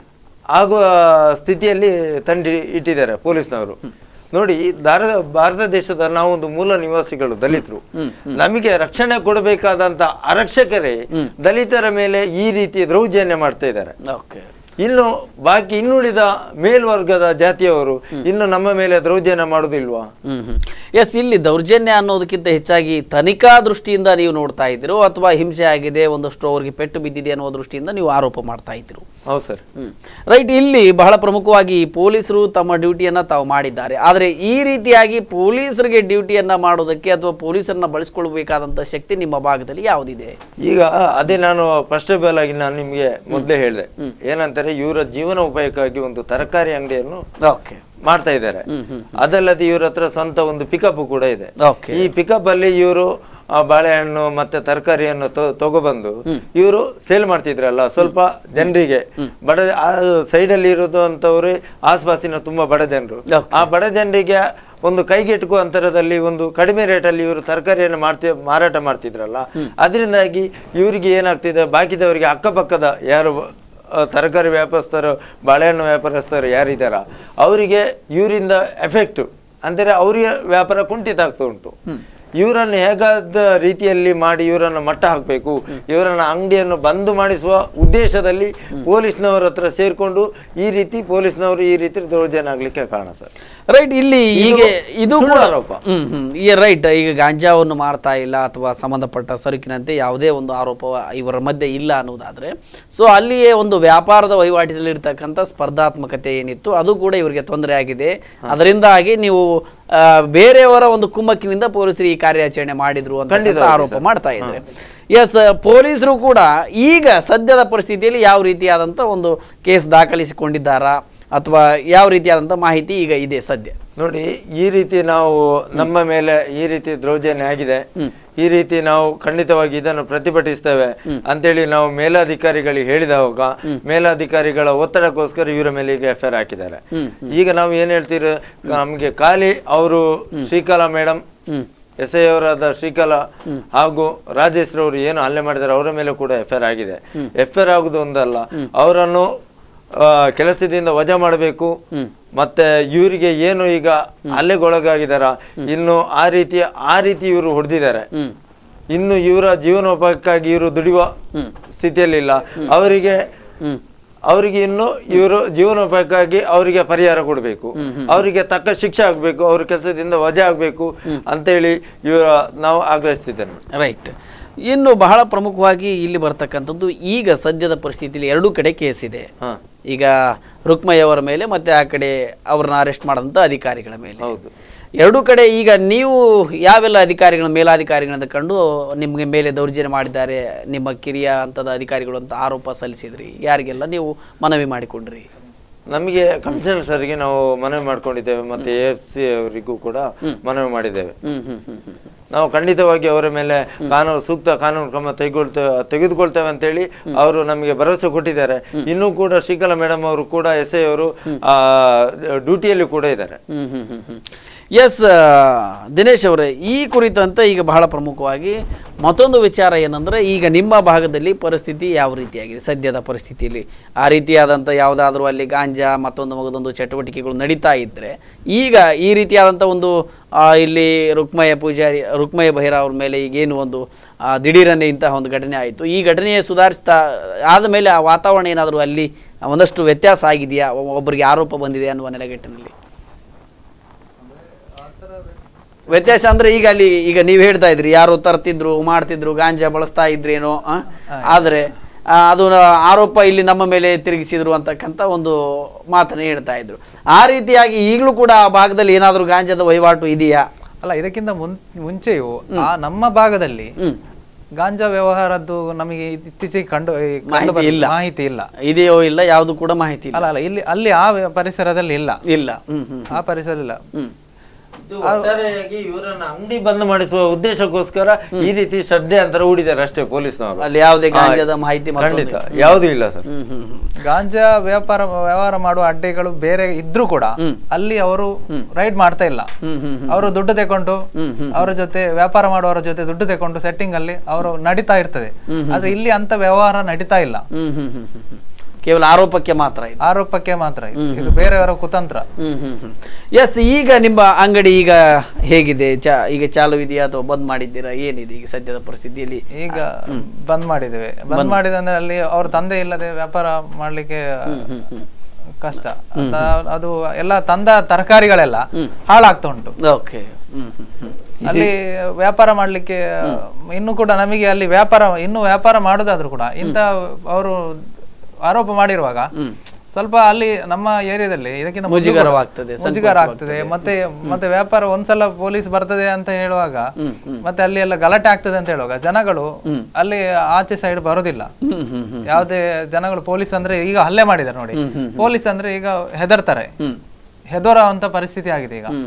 ಆಗುವ ಸ್ಥಿತಿಯಲ್ಲಿ ತಂದು ಇಟ್ಟಿದ್ದಾರೆ ಪೊಲೀಸ್ನವರು. ನೋಡಿ, ಭಾರತ ದೇಶದ ನಾವೊಂದು ಮೂಲ ನಿವಾಸಿಗಳು ದಲಿತರು, ನಮಗೆ ರಕ್ಷಣೆ ಕೊಡಬೇಕಾದಂತ ಆರಕ್ಷಕರೇ ದಲಿತರ ಮೇಲೆ ಈ ರೀತಿ ದೌರ್ಜನ್ಯ ಮಾಡ್ತಾ ಇದ್ದಾರೆ. ಇನ್ನು ಬಾಕಿ ಇನ್ನುಳಿದ ಮೇಲ್ವರ್ಗದ ಜಾತಿಯವರು ಇನ್ನು ನಮ್ಮ ಮೇಲೆ ದೌರ್ಜನ್ಯ ಮಾಡುದಿಲ್ವಾ? ಎಸ್, ಇಲ್ಲಿ ದೌರ್ಜನ್ಯ ಅನ್ನೋದಕ್ಕಿಂತ ಹೆಚ್ಚಾಗಿ ತನಿಖಾ ದೃಷ್ಟಿಯಿಂದ ನೀವು ನೋಡ್ತಾ ಇದ್ದೀರೋ ಅಥವಾ ಹಿಂಸೆ ಆಗಿದೆ, ಒಂದಷ್ಟು ಅವ್ರಿಗೆ ಪೆಟ್ಟು ಬಿದ್ದಿದೆ ಅನ್ನೋ ದೃಷ್ಟಿಯಿಂದ ನೀವು ಆರೋಪ ಮಾಡ್ತಾ ಇದ್ದೀರೋ? ಹೌದು ಸರ್. ರೈಟ್. ಇಲ್ಲಿ ಬಹಳ ಪ್ರಮುಖವಾಗಿ ಪೊಲೀಸರು ತಮ್ಮ ಡ್ಯೂಟಿಯನ್ನ ತಾವು ಮಾಡಿದ್ದಾರೆ. ಆದರೆ ಈ ರೀತಿಯಾಗಿ ಪೊಲೀಸರಿಗೆ ಡ್ಯೂಟಿಯನ್ನ ಮಾಡೋದಕ್ಕೆ ಅಥವಾ ಪೊಲೀಸರನ್ನ ಬಳಸ್ಕೊಳ್ಬೇಕಾದಂತ ಶಕ್ತಿ ನಿಮ್ಮ ಭಾಗದಲ್ಲಿ ಯಾವುದಿದೆ? ಈಗ ಅದೇ ನಾನು ಫಸ್ಟ್ ಆಫ್ ಆಗಿ ನಾನು ನಿಮ್ಗೆ ಮೊದಲೇ ಹೇಳಿದೆ, ಏನಂತಾರೆ, ಇವರ ಜೀವನ ಉಪಯೋಗಕ್ಕಾಗಿ ಒಂದು ತರಕಾರಿ ಅಂಗಡಿಯನ್ನು ಮಾಡ್ತಾ ಇದ್ದಾರೆ. ಅದಲ್ಲದೆ ಇವ್ರ ಹತ್ರ ಸ್ವಂತ ಒಂದು ಪಿಕಪ್ ಕೂಡ ಇದೆ. ಈ ಪಿಕಪ್ ಅಲ್ಲಿ ಇವರು ಬಾಳೆಹಣ್ಣು ಮತ್ತೆ ತರಕಾರಿಯನ್ನು ತಗೊಬಂದು ಇವರು ಸೇಲ್ ಮಾಡ್ತಿದ್ರಲ್ಲ ಸ್ವಲ್ಪ ಜನರಿಗೆ, ಬಡ ಸೈಡ್ ಅಲ್ಲಿ ಇರೋದು ಅಂತವ್ರು ಆಸ್ಪಾಸಿನ ತುಂಬಾ ಬಡ ಜನರು, ಆ ಬಡ ಜನರಿಗೆ ಒಂದು ಕೈಗೆಟುಕುವ ಅಂತರದಲ್ಲಿ ಒಂದು ಕಡಿಮೆ ರೇಟಲ್ಲಿ ಇವರು ತರಕಾರಿಯನ್ನು ಮಾರಾಟ ಮಾಡ್ತಿದ್ರಲ್ಲ, ಅದರಿಂದಾಗಿ ಇವರಿಗೆ ಏನಾಗ್ತಿದೆ, ಬಾಕಿದವರಿಗೆ ಅಕ್ಕಪಕ್ಕದ ಯಾರು ತರಕಾರಿ ವ್ಯಾಪಾರಸ್ಥರು, ಬಾಳೆಹಣ್ಣು ವ್ಯಾಪಾರಸ್ಥರು ಯಾರಿದ್ದಾರ ಅವರಿಗೆ ಇವರಿಂದ ಎಫೆಕ್ಟ್ ಅಂದರೆ ಅವರಿಗೆ ವ್ಯಾಪಾರ ಕುಂಠಿತ ಆಗ್ತಾ ಉಂಟು. ಇವರನ್ನು ಹೇಗಾದ ರೀತಿಯಲ್ಲಿ ಮಾಡಿ ಇವರನ್ನು ಮಟ್ಟ ಹಾಕಬೇಕು, ಇವರನ್ನ ಅಂಗಡಿಯನ್ನು ಬಂದ್ ಮಾಡಿಸುವ ಉದ್ದೇಶದಲ್ಲಿ ಪೊಲೀಸ್ನವರ ಹತ್ರ ಸೇರ್ಕೊಂಡು ಈ ರೀತಿ ಪೊಲೀಸ್ನವರು ಈ ರೀತಿ ದೌರ್ಜನ್ಯ ಆಗ್ಲಿಕ್ಕೆ ಕಾರಣ ಸರ್. ರೈಟ್. ಇಲ್ಲಿ ಈಗ ಇದು ಕೂಡ ರೈಟ್, ಈಗ ಗಾಂಜಾವನ್ನು ಮಾರ್ತಾ ಇಲ್ಲ ಅಥವಾ ಸಂಬಂಧಪಟ್ಟ ಸರಕಿನಂತೆ ಯಾವುದೇ ಒಂದು ಆರೋಪ ಇವರ ಮಧ್ಯೆ ಇಲ್ಲ ಅನ್ನೋದಾದ್ರೆ, ಸೊ ಅಲ್ಲಿಯೇ ಒಂದು ವ್ಯಾಪಾರದ ವಹಿವಾಟಿನಲ್ಲಿ ಇರ್ತಕ್ಕಂಥ ಸ್ಪರ್ಧಾತ್ಮಕತೆ ಏನಿತ್ತು ಅದು ಕೂಡ ಇವರಿಗೆ ತೊಂದರೆ ಆಗಿದೆ. ಅದರಿಂದಾಗಿ ನೀವು ಬೇರೆಯವರ ಒಂದು ಕುಮ್ಮಕ್ಕಿನಿಂದ ಪೊಲೀಸರು ಈ ಕಾರ್ಯಾಚರಣೆ ಮಾಡಿದ್ರು ಅಂತ ಆರೋಪ ಮಾಡ್ತಾ ಇದ್ದಾರೆ. ಎಸ್, ಪೊಲೀಸರು ಕೂಡ ಈಗ ಸದ್ಯದ ಪರಿಸ್ಥಿತಿಯಲ್ಲಿ ಯಾವ ರೀತಿಯಾದಂಥ ಒಂದು ಕೇಸ್ ದಾಖಲಿಸಿಕೊಂಡಿದ್ದಾರಾ ಅಥವಾ ಯಾವ ರೀತಿಯಾದಂಥ ಮಾಹಿತಿ ಈಗ ಇದೆ ಸದ್ಯ? ನೋಡಿ, ಈ ರೀತಿ ನಾವು ನಮ್ಮ ಮೇಲೆ ಈ ರೀತಿ ದೌರ್ಜನ್ಯ ಆಗಿದೆ, ಈ ರೀತಿ ನಾವು ಖಂಡಿತವಾಗಿ ಇದನ್ನು ಪ್ರತಿಭಟಿಸ್ತೇವೆ ಅಂತೇಳಿ ನಾವು ಮೇಲಾಧಿಕಾರಿಗಳಿಗೆ ಹೇಳಿದವಾಗ ಮೇಲಾಧಿಕಾರಿಗಳ ಒತ್ತಡಕ್ಕೋಸ್ಕರ ಇವರ ಮೇಲೆ ಈಗ FIR ಹಾಕಿದ್ದಾರೆ. ಈಗ ನಾವು ಏನ್ ಹೇಳ್ತೀರಿ, ನಮ್ಗೆ ಖಾಲಿ ಅವರು ಶ್ರೀಕಲಾ ಮೇಡಮ್, SI ಅವರಾದ ಶ್ರೀಕಲಾ ಹಾಗೂ ರಾಜೇಶ್ ರವರು ಏನು ಹಲ್ಲೆ ಮಾಡಿದ್ದಾರೆ ಅವರ ಮೇಲೆ ಕೂಡ FIR ಆಗಿದೆ. FIR ಆಗುದು ಒಂದಲ್ಲ, ಅವರನ್ನು ಕೆಲಸದಿಂದ ವಜಾ ಮಾಡಬೇಕು. ಮತ್ತೆ ಇವರಿಗೆ ಏನು ಈಗ ಹಲ್ಲೆಗೊಳಗಾಗಿದಾರ, ಇನ್ನು ಆ ರೀತಿ ಇವರು ಹೊಡೆದಿದ್ದಾರೆ, ಇನ್ನು ಇವರ ಜೀವನೋಪಾಯಕ್ಕಾಗಿ ಇವರು ದುಡಿಯುವ ಸ್ಥಿತಿಯಲ್ಲಿಲ್ಲ. ಅವರಿಗೆ ಇನ್ನು ಇವರು ಜೀವನೋಪಾಯಕ್ಕಾಗಿ ಅವರಿಗೆ ಪರಿಹಾರ ಕೊಡಬೇಕು, ಅವರಿಗೆ ತಕ್ಕ ಶಿಕ್ಷೆ ಆಗ್ಬೇಕು, ಅವ್ರ ಕೆಲಸದಿಂದ ವಜಾ ಆಗ್ಬೇಕು ಅಂತೇಳಿ ನಾವು ಆಗ್ರಹಿಸ್ತಿದ್ದೇನೆ. ರೈಟ್. ಇನ್ನು ಬಹಳ ಪ್ರಮುಖವಾಗಿ ಇಲ್ಲಿ ಬರ್ತಕ್ಕಂಥದ್ದು, ಈಗ ಸದ್ಯದ ಪರಿಸ್ಥಿತಿಯಲ್ಲಿ ಎರಡೂ ಕಡೆ ಕೇಸ್ ಇದೆ. ಈಗ ರುಕ್ಮಯ್ಯ ಅವರ ಮೇಲೆ ಮತ್ತೆ ಆ ಕಡೆ ಅವ್ರನ್ನ ಅರೆಸ್ಟ್ ಮಾಡಿದಂಥ ಅಧಿಕಾರಿಗಳ ಮೇಲೆ. ಎರಡೂ ಕಡೆ ಈಗ ನೀವು ಯಾವೆಲ್ಲ ಅಧಿಕಾರಿಗಳ ಮೇಲಾಧಿಕಾರಿಗಳನ್ನ ಕಂಡು ನಿಮಗೆ ಮೇಲೆ ದೌರ್ಜನ್ಯ ಮಾಡಿದ್ದಾರೆ ನಿಮ್ಮ ಕಿರಿಯ ಹಂತದ ಅಧಿಕಾರಿಗಳು ಅಂತ ಆರೋಪ ಸಲ್ಲಿಸಿದ್ರಿ, ಯಾರಿಗೆಲ್ಲ ನೀವು ಮನವಿ ಮಾಡಿಕೊಂಡ್ರಿ? ನಮಗೆ ಕಮಿಷನರ್ ಸರ್ಗೆ ನಾವು ಮನವಿ ಮಾಡ್ಕೊಂಡಿದ್ದೇವೆ, ಮತ್ತೆ AFC ಅವರಿಗೂ ಕೂಡ ಮನವಿ ಮಾಡಿದ್ದೇವೆ. ನಾವು ಖಂಡಿತವಾಗಿ ಅವರ ಮೇಲೆ ಸೂಕ್ತ ಕಾನೂನು ಕ್ರಮ ತೆಗೆದುಕೊಳ್ತೇವೆ ಅಂತ ಹೇಳಿ ಅವರು ನಮಗೆ ಭರವಸೆ ಕೊಟ್ಟಿದ್ದಾರೆ. ಇನ್ನೂ ಕೂಡ ಶ್ರೀಕಲಾ ಮೇಡಮ್ ಅವರು ಕೂಡ SI ಅವರು ಡ್ಯೂಟಿಯಲ್ಲಿ ಕೂಡ ಇದ್ದಾರೆ. ಎಸ್ ದಿನೇಶ್ ಅವರೇ, ಈ ಕುರಿತಂತೆ ಈಗ ಬಹಳ ಪ್ರಮುಖವಾಗಿ ಮತ್ತೊಂದು ವಿಚಾರ ಏನಂದರೆ, ಈಗ ನಿಮ್ಮ ಭಾಗದಲ್ಲಿ ಪರಿಸ್ಥಿತಿ ಯಾವ ರೀತಿಯಾಗಿದೆ ಸದ್ಯದ ಪರಿಸ್ಥಿತಿಯಲ್ಲಿ? ಆ ರೀತಿಯಾದಂಥ ಯಾವುದಾದ್ರೂ ಅಲ್ಲಿ ಗಾಂಜಾ ಮತ್ತೊಂದು ಚಟುವಟಿಕೆಗಳು ನಡೀತಾ ಇದ್ದರೆ, ಈಗ ಈ ರೀತಿಯಾದಂಥ ಒಂದು ಇಲ್ಲಿ ರುಕ್ಮಯ್ಯ ಬಹಿರಾ ಅವ್ರ ಮೇಲೆ ಈಗೇನು ಒಂದು ದಿಢೀರನ್ನೇ ಇಂತಹ ಒಂದು ಘಟನೆ ಆಯಿತು, ಈ ಘಟನೆಯ ಸುಧಾರಿಸ್ತಾ ಆದಮೇಲೆ ಆ ವಾತಾವರಣ ಏನಾದರೂ ಅಲ್ಲಿ ಒಂದಷ್ಟು ವ್ಯತ್ಯಾಸ ಆಗಿದೆಯಾ, ಒಬ್ಬರಿಗೆ ಆರೋಪ ಬಂದಿದೆ ಅನ್ನುವ ನೆಲೆಗಟ್ಟಿನಲ್ಲಿ? ವ್ಯತ್ಯಾಸ ಅಂದ್ರೆ ಈಗ ನೀವು ಹೇಳ್ತಾ ಇದ್ರಿ ಯಾರು ತರ್ತಿದ್ರು ಮಾಡ್ತಿದ್ರು ಗಾಂಜಾ ಬಳಸ್ತಾ ಇದ್ರೇನೋ, ಆದ್ರೆ ಅದು ಆರೋಪ ಇಲ್ಲಿ ನಮ್ಮ ಮೇಲೆ ತಿರುಗಿಸಿದ್ರು ಅಂತಕ್ಕಂಥ ಒಂದು ಮಾತನ್ನ ಹೇಳ್ತಾ ಇದ್ರು. ಆ ರೀತಿಯಾಗಿ ಈಗಲೂ ಕೂಡ ಆ ಭಾಗದಲ್ಲಿ ಏನಾದರೂ ಗಾಂಜಾದ ವಹಿವಾಟು ಇದೆಯಾ? ಅಲ್ಲ, ಇದಕ್ಕಿಂತ ಮುಂಚೆಯೂ ನಮ್ಮ ಭಾಗದಲ್ಲಿ ಗಾಂಜಾ ವ್ಯವಹಾರದ್ದು ನಮಗೆ ಇತ್ತೀಚೆಗೆ ಮಾಹಿತಿ ಇಲ್ಲ. ಇದೆಯೋ ಇಲ್ಲ ಯಾವುದು ಕೂಡ ಮಾಹಿತಿ ಇಲ್ಲ. ಅಲ್ಲ, ಅಲ್ಲಿ ಆ ಪರಿಸರದಲ್ಲಿ ಇಲ್ಲ. ಆ ಪರಿಸರ ಇಲ್ಲ. ಒಟ್ಟಾರೆಯಾಗಿ ಇವರನ್ನ ಅಂಗಡಿ ಬಂದ್ ಮಾಡಿಸುವ ಉದ್ದೇಶಕ್ಕೋಸ್ಕರ ಈ ರೀತಿ ಷಡ್ಯಂತರ ಹೂಡಿದ್ದಾರೆ ಅಷ್ಟೇ ಪೊಲೀಸ್ನವರು. ಅಲ್ಲಿ ಯಾವುದೇ ಗಾಂಜಾದ ಮಾಹಿತಿ ಖಂಡಿತ ಯಾವುದೂ ಇಲ್ಲ ಸರ್. ಗಾಂಜಾ ವ್ಯವಹಾರ ಮಾಡುವ ಅಡ್ಡೆಗಳು ಬೇರೆ ಇದ್ರೂ ಕೂಡ ಅಲ್ಲಿ ಅವರು ರೈಡ್ ಮಾಡ್ತಾ ಇಲ್ಲ. ಅವರು ದುಡ್ಡು ತೆಕೊಂಡು ಅವರ ಜೊತೆ ವ್ಯಾಪಾರ ಮಾಡುವವರ ಜೊತೆ ದುಡ್ಡು ತೆಕೊಂಡು ಸೆಟ್ಟಿಂಗ್ ಅಲ್ಲಿ ಅವರು ನಡೀತಾ ಇರ್ತದೆ. ಆದ್ರೆ ಇಲ್ಲಿ ಅಂತ ವ್ಯವಹಾರ ನಡೀತಾ ಇಲ್ಲ. ಕೇವಲ ಆರೋಪಕ್ಕೆ ಮಾತ್ರ ಇದು ಬೇರೆಯವರ ಕುತಂತ್ರ. ಎಸ್, ಈಗ ನಿಮ್ಮ ಅಂಗಡಿ ಈಗ ಹೇಗಿದೆ? ಈಗ ಚಾಲು ಇದೆಯಾ ಅಥವಾ ಬಂದ್ ಮಾಡಿದ್ದೀರಾ? ಏನಿದೆ ಈಗ ಸದ್ಯದ ಪರಿಸ್ಥಿತಿಯಲ್ಲಿ? ಈಗ ಬಂದ್ ಮಾಡಿದ್ದೇವೆ. ಬಂದ್ ಮಾಡಿದ್ರೆ ಅಲ್ಲಿ ಅವ್ರ ತಂದೆ ಇಲ್ಲದೆ ವ್ಯಾಪಾರ ಮಾಡ್ಲಿಕ್ಕೆ ಕಷ್ಟ. ಅದು ಎಲ್ಲ ತಂದ ತರಕಾರಿಗಳೆಲ್ಲ ಹಾಳಾಗ್ತಾ ಉಂಟು. ಅಲ್ಲಿ ವ್ಯಾಪಾರ ಮಾಡ್ಲಿಕ್ಕೆ ಇನ್ನು ಕೂಡ ನಮಗೆ ಅಲ್ಲಿ ವ್ಯಾಪಾರ ಮಾಡೋದಾದ್ರೂ ಕೂಡ ಇಂತ ಅವರು ಆರೋಪ ಮಾಡಿರುವಾಗ ಸ್ವಲ್ಪ ಅಲ್ಲಿ ನಮ್ಮ ಏರಿಯಾದಲ್ಲಿ ಇದಕ್ಕಿಂತ ಮುಜುಗರ ಆಗ್ತದೆ. ಮತ್ತೆ ವ್ಯಾಪಾರ ಒಂದ್ಸಲ ಪೊಲೀಸ್ ಬರ್ತದೆ ಅಂತ ಹೇಳುವಾಗ ಮತ್ತೆ ಅಲ್ಲಿ ಎಲ್ಲ ಗಲಾಟೆ ಆಗ್ತದೆ ಅಂತ ಹೇಳುವಾಗ ಜನಗಳು ಅಲ್ಲಿ ಆಚೆ ಸೈಡ್ ಬರೋದಿಲ್ಲ. ಯಾವುದೇ ಜನಗಳು ಪೊಲೀಸ್ ಅಂದ್ರೆ ಈಗ ಹಲ್ಲೆ ಮಾಡಿದ್ದಾರೆ ನೋಡಿ, ಪೊಲೀಸ್ ಅಂದ್ರೆ ಈಗ ಹೆದರುವಂತ ಪರಿಸ್ಥಿತಿ ಆಗಿದೆ ಈಗ.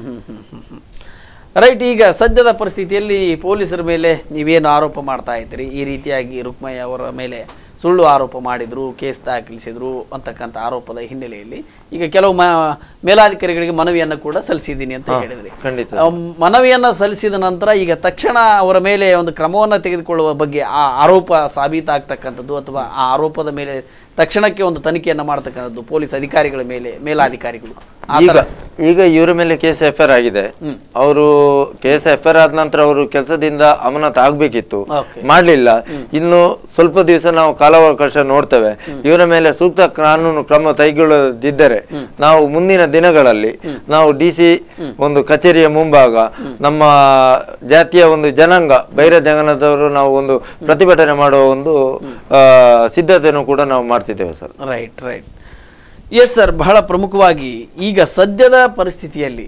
ರೈಟ್, ಈಗ ಸದ್ಯದ ಪರಿಸ್ಥಿತಿಯಲ್ಲಿ ಪೊಲೀಸರ ಮೇಲೆ ನೀವೇನು ಆರೋಪ ಮಾಡ್ತಾ ಇದ್ದೀರಿ, ಈ ರೀತಿಯಾಗಿ ರುಕ್ಮಯ್ಯ ಅವರ ಮೇಲೆ ಸುಳ್ಳು ಆರೋಪ ಮಾಡಿದ್ರು, ಕೇಸ್ ದಾಖಲಿಸಿದ್ರು ಅಂತಕ್ಕಂಥ ಆರೋಪದ ಹಿನ್ನೆಲೆಯಲ್ಲಿ ಈಗ ಕೆಲವು ಮೇಲಾಧಿಕಾರಿಗಳಿಗೆ ಮನವಿಯನ್ನು ಕೂಡ ಸಲ್ಲಿಸಿದ್ದೀನಿ ಅಂತ ಹೇಳಿದ್ರಿ. ಮನವಿಯನ್ನು ಸಲ್ಲಿಸಿದ ನಂತರ ಈಗ ತಕ್ಷಣ ಅವರ ಮೇಲೆ ಒಂದು ಕ್ರಮವನ್ನು ತೆಗೆದುಕೊಳ್ಳುವ ಬಗ್ಗೆ ಆ ಆರೋಪ ಸಾಬೀತಾಗ್ತಕ್ಕಂಥದ್ದು ಅಥವಾ ಆ ಆರೋಪದ ಮೇಲೆ ತಕ್ಷಣಕ್ಕೆ ಒಂದು ತನಿಖೆಯನ್ನು ಮಾಡ್ತಕ್ಕಂಥದ್ದು ಪೊಲೀಸ್ ಅಧಿಕಾರಿಗಳ ಮೇಲೆ ಮೇಲಾಧಿಕಾರಿಗಳು ಈಗ ಇವರ ಮೇಲೆ ಕೇಸ್ FIR ಆಗಿದೆ. ಅವರು ಕೇಸ್ FIR ಆದ ನಂತರ ಅವರು ಕೆಲಸದಿಂದ ಅಮಾನತು ಆಗ್ಬೇಕಿತ್ತು, ಮಾಡ್ಲಿಲ್ಲ. ಇನ್ನು ಸ್ವಲ್ಪ ದಿವಸ ನಾವು ಕಾಲಾವಕಾಶ ನೋಡ್ತೇವೆ. ಇವರ ಮೇಲೆ ಸೂಕ್ತ ಕಾನೂನು ಕ್ರಮ ಕೈಗೊಳ್ಳದಿದ್ದರೆ ನಾವು ಮುಂದಿನ ದಿನಗಳಲ್ಲಿ ನಾವು DC ಒಂದು ಕಚೇರಿಯ ಮುಂಭಾಗ ನಮ್ಮ ಜಾತಿಯ ಒಂದು ಜನಾಂಗ ಬೈರ ಜನಾಂಗದವರು ನಾವು ಒಂದು ಪ್ರತಿಭಟನೆ ಮಾಡುವ ಒಂದು ಸಿದ್ಧತೆಯನ್ನು ಕೂಡ ನಾವು ಮಾಡ್ತಿದ್ದೇವೆ ಸರ್. ರೈಟ್. ಎಸ್ ಸರ್, ಬಹಳ ಪ್ರಮುಖವಾಗಿ ಈಗ ಸದ್ಯದ ಪರಿಸ್ಥಿತಿಯಲ್ಲಿ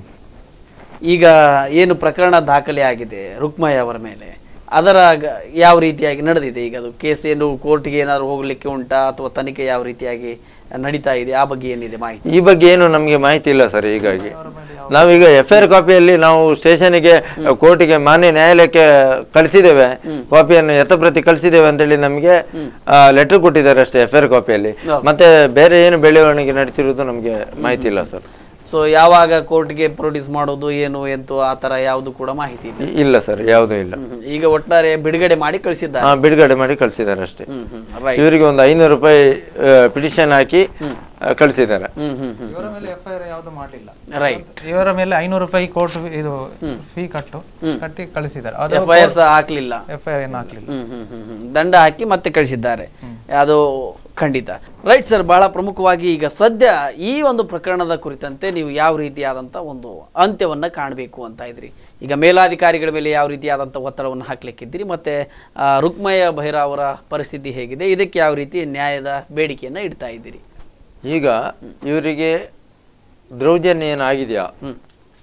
ಈಗ ಏನು ಪ್ರಕರಣ ದಾಖಲೆ ಆಗಿದೆ ರುಕ್ಮಯ್ಯ ಅವರ ಮೇಲೆ, ಅದರ ಯಾವ ರೀತಿಯಾಗಿ ನಡೆದಿದೆ? ಈಗ ಅದು ಕೇಸ್ ಏನು ಕೋರ್ಟ್ಗೆ ಏನಾದ್ರು ಹೋಗ್ಲಿಕ್ಕೆ ಉಂಟಾ ಅಥವಾ ತನಿಖೆ ಯಾವ ರೀತಿಯಾಗಿ ನಡೀತಾ ಇದೆ? ಆ ಬಗ್ಗೆ ಏನಿದೆ ಮಾಹಿತಿ? ಈ ಬಗ್ಗೆ ಏನು ನಮಗೆ ಮಾಹಿತಿ ಇಲ್ಲ ಸರ್. ಹೀಗಾಗಿ ನಾವೀಗ FIR ಕಾಪಿಯಲ್ಲಿ ನಾವು ಸ್ಟೇಷನ್ಗೆ ಕೋರ್ಟಿಗೆ ಮಾನ್ಯ ನ್ಯಾಯಾಲಯಕ್ಕೆ ಕಳಿಸಿದ್ದೇವೆ, ಕಾಪಿಯನ್ನು ಯಥಾಪ್ರತಿ ಕಳಿಸಿದ್ದೇವೆ ಅಂತೇಳಿ ನಮಗೆ ಲೆಟರ್ ಕೊಟ್ಟಿದ್ದಾರೆ ಅಷ್ಟೇ FIR ಕಾಪಿಯಲ್ಲಿ. ಮತ್ತೆ ಬೇರೆ ಏನು ಬೆಳವಣಿಗೆ ನಡೀತಿರುವುದು ನಮಗೆ ಮಾಹಿತಿ ಇಲ್ಲ ಸರ್. ಸೊ ಯಾವಾಗ ಕೋರ್ಟ್ಗೆ ಪ್ರೊಡ್ಯೂಸ್ ಮಾಡೋದು ಏನು ಎಂತೂ ಆ ತರ ಯಾವುದು ಕೂಡ ಮಾಹಿತಿ ಇಲ್ಲ ಸರ್, ಯಾವುದೂ ಇಲ್ಲ. ಈಗ ಒಟ್ಟಾರೆ ಬಿಡುಗಡೆ ಮಾಡಿ ಕಳಿಸಿದ್ದಾರೆ. ಬಿಡುಗಡೆ ಮಾಡಿ ಕಳಿಸಿದ್ದಾರೆ ಅಷ್ಟೇ. ಇವರಿಗೆ ಒಂದು 500 ರೂಪಾಯಿ ಪಿಟಿಷನ್ ಹಾಕಿ ಕಳಿಸಿದ್ದಾರೆ. ಇವರ ಮೇಲೆ FIR ಯಾವುದು ಮಾಡಲಿಲ್ಲ. ರೈಟ್, ಇವರ ಮೇಲೆ 500 ರೂಪಾಯಿ ಕೋರ್ಟ್ ಇದು ಫೀ ಕಟ್ಟಿ ಕಳಿಸಿದ್ದಾರೆ. FIR ಸಹ ಹಾಕ್ಲಿಲ್ಲ. FIR ಏನು ಹಾಕ್ಲಿಲ್ಲ, ದಂಡ ಹಾಕಿ ಮತ್ತೆ ಕಳಿಸಿದ್ದಾರೆ. ಅದು ಖಂಡಿತ. ರೈಟ್ ಸರ್, ಬಹಳ ಪ್ರಮುಖವಾಗಿ ಈಗ ಸದ್ಯ ಈ ಒಂದು ಪ್ರಕರಣದ ಕುರಿತಂತೆ ನೀವು ಯಾವ ರೀತಿಯಾದಂಥ ಒಂದು ಅಂತ್ಯವನ್ನು ಕಾಣಬೇಕು ಅಂತ ಇದ್ರಿ? ಈಗ ಮೇಲಾಧಿಕಾರಿಗಳ ಮೇಲೆ ಯಾವ ರೀತಿಯಾದಂಥ ಒತ್ತಡವನ್ನು ಹಾಕ್ಲಿಕ್ಕಿದ್ದೀರಿ, ಮತ್ತು ರುಕ್ಮಯ್ಯ ಬಹಿರಾ ಅವರ ಪರಿಸ್ಥಿತಿ ಹೇಗಿದೆ, ಇದಕ್ಕೆ ಯಾವ ರೀತಿ ನ್ಯಾಯದ ಬೇಡಿಕೆಯನ್ನು ಇಡ್ತಾ ಇದ್ದೀರಿ? ಈಗ ಇವರಿಗೆ ದೌರ್ಜನ್ಯ ಏನಾಗಿದೆಯಾ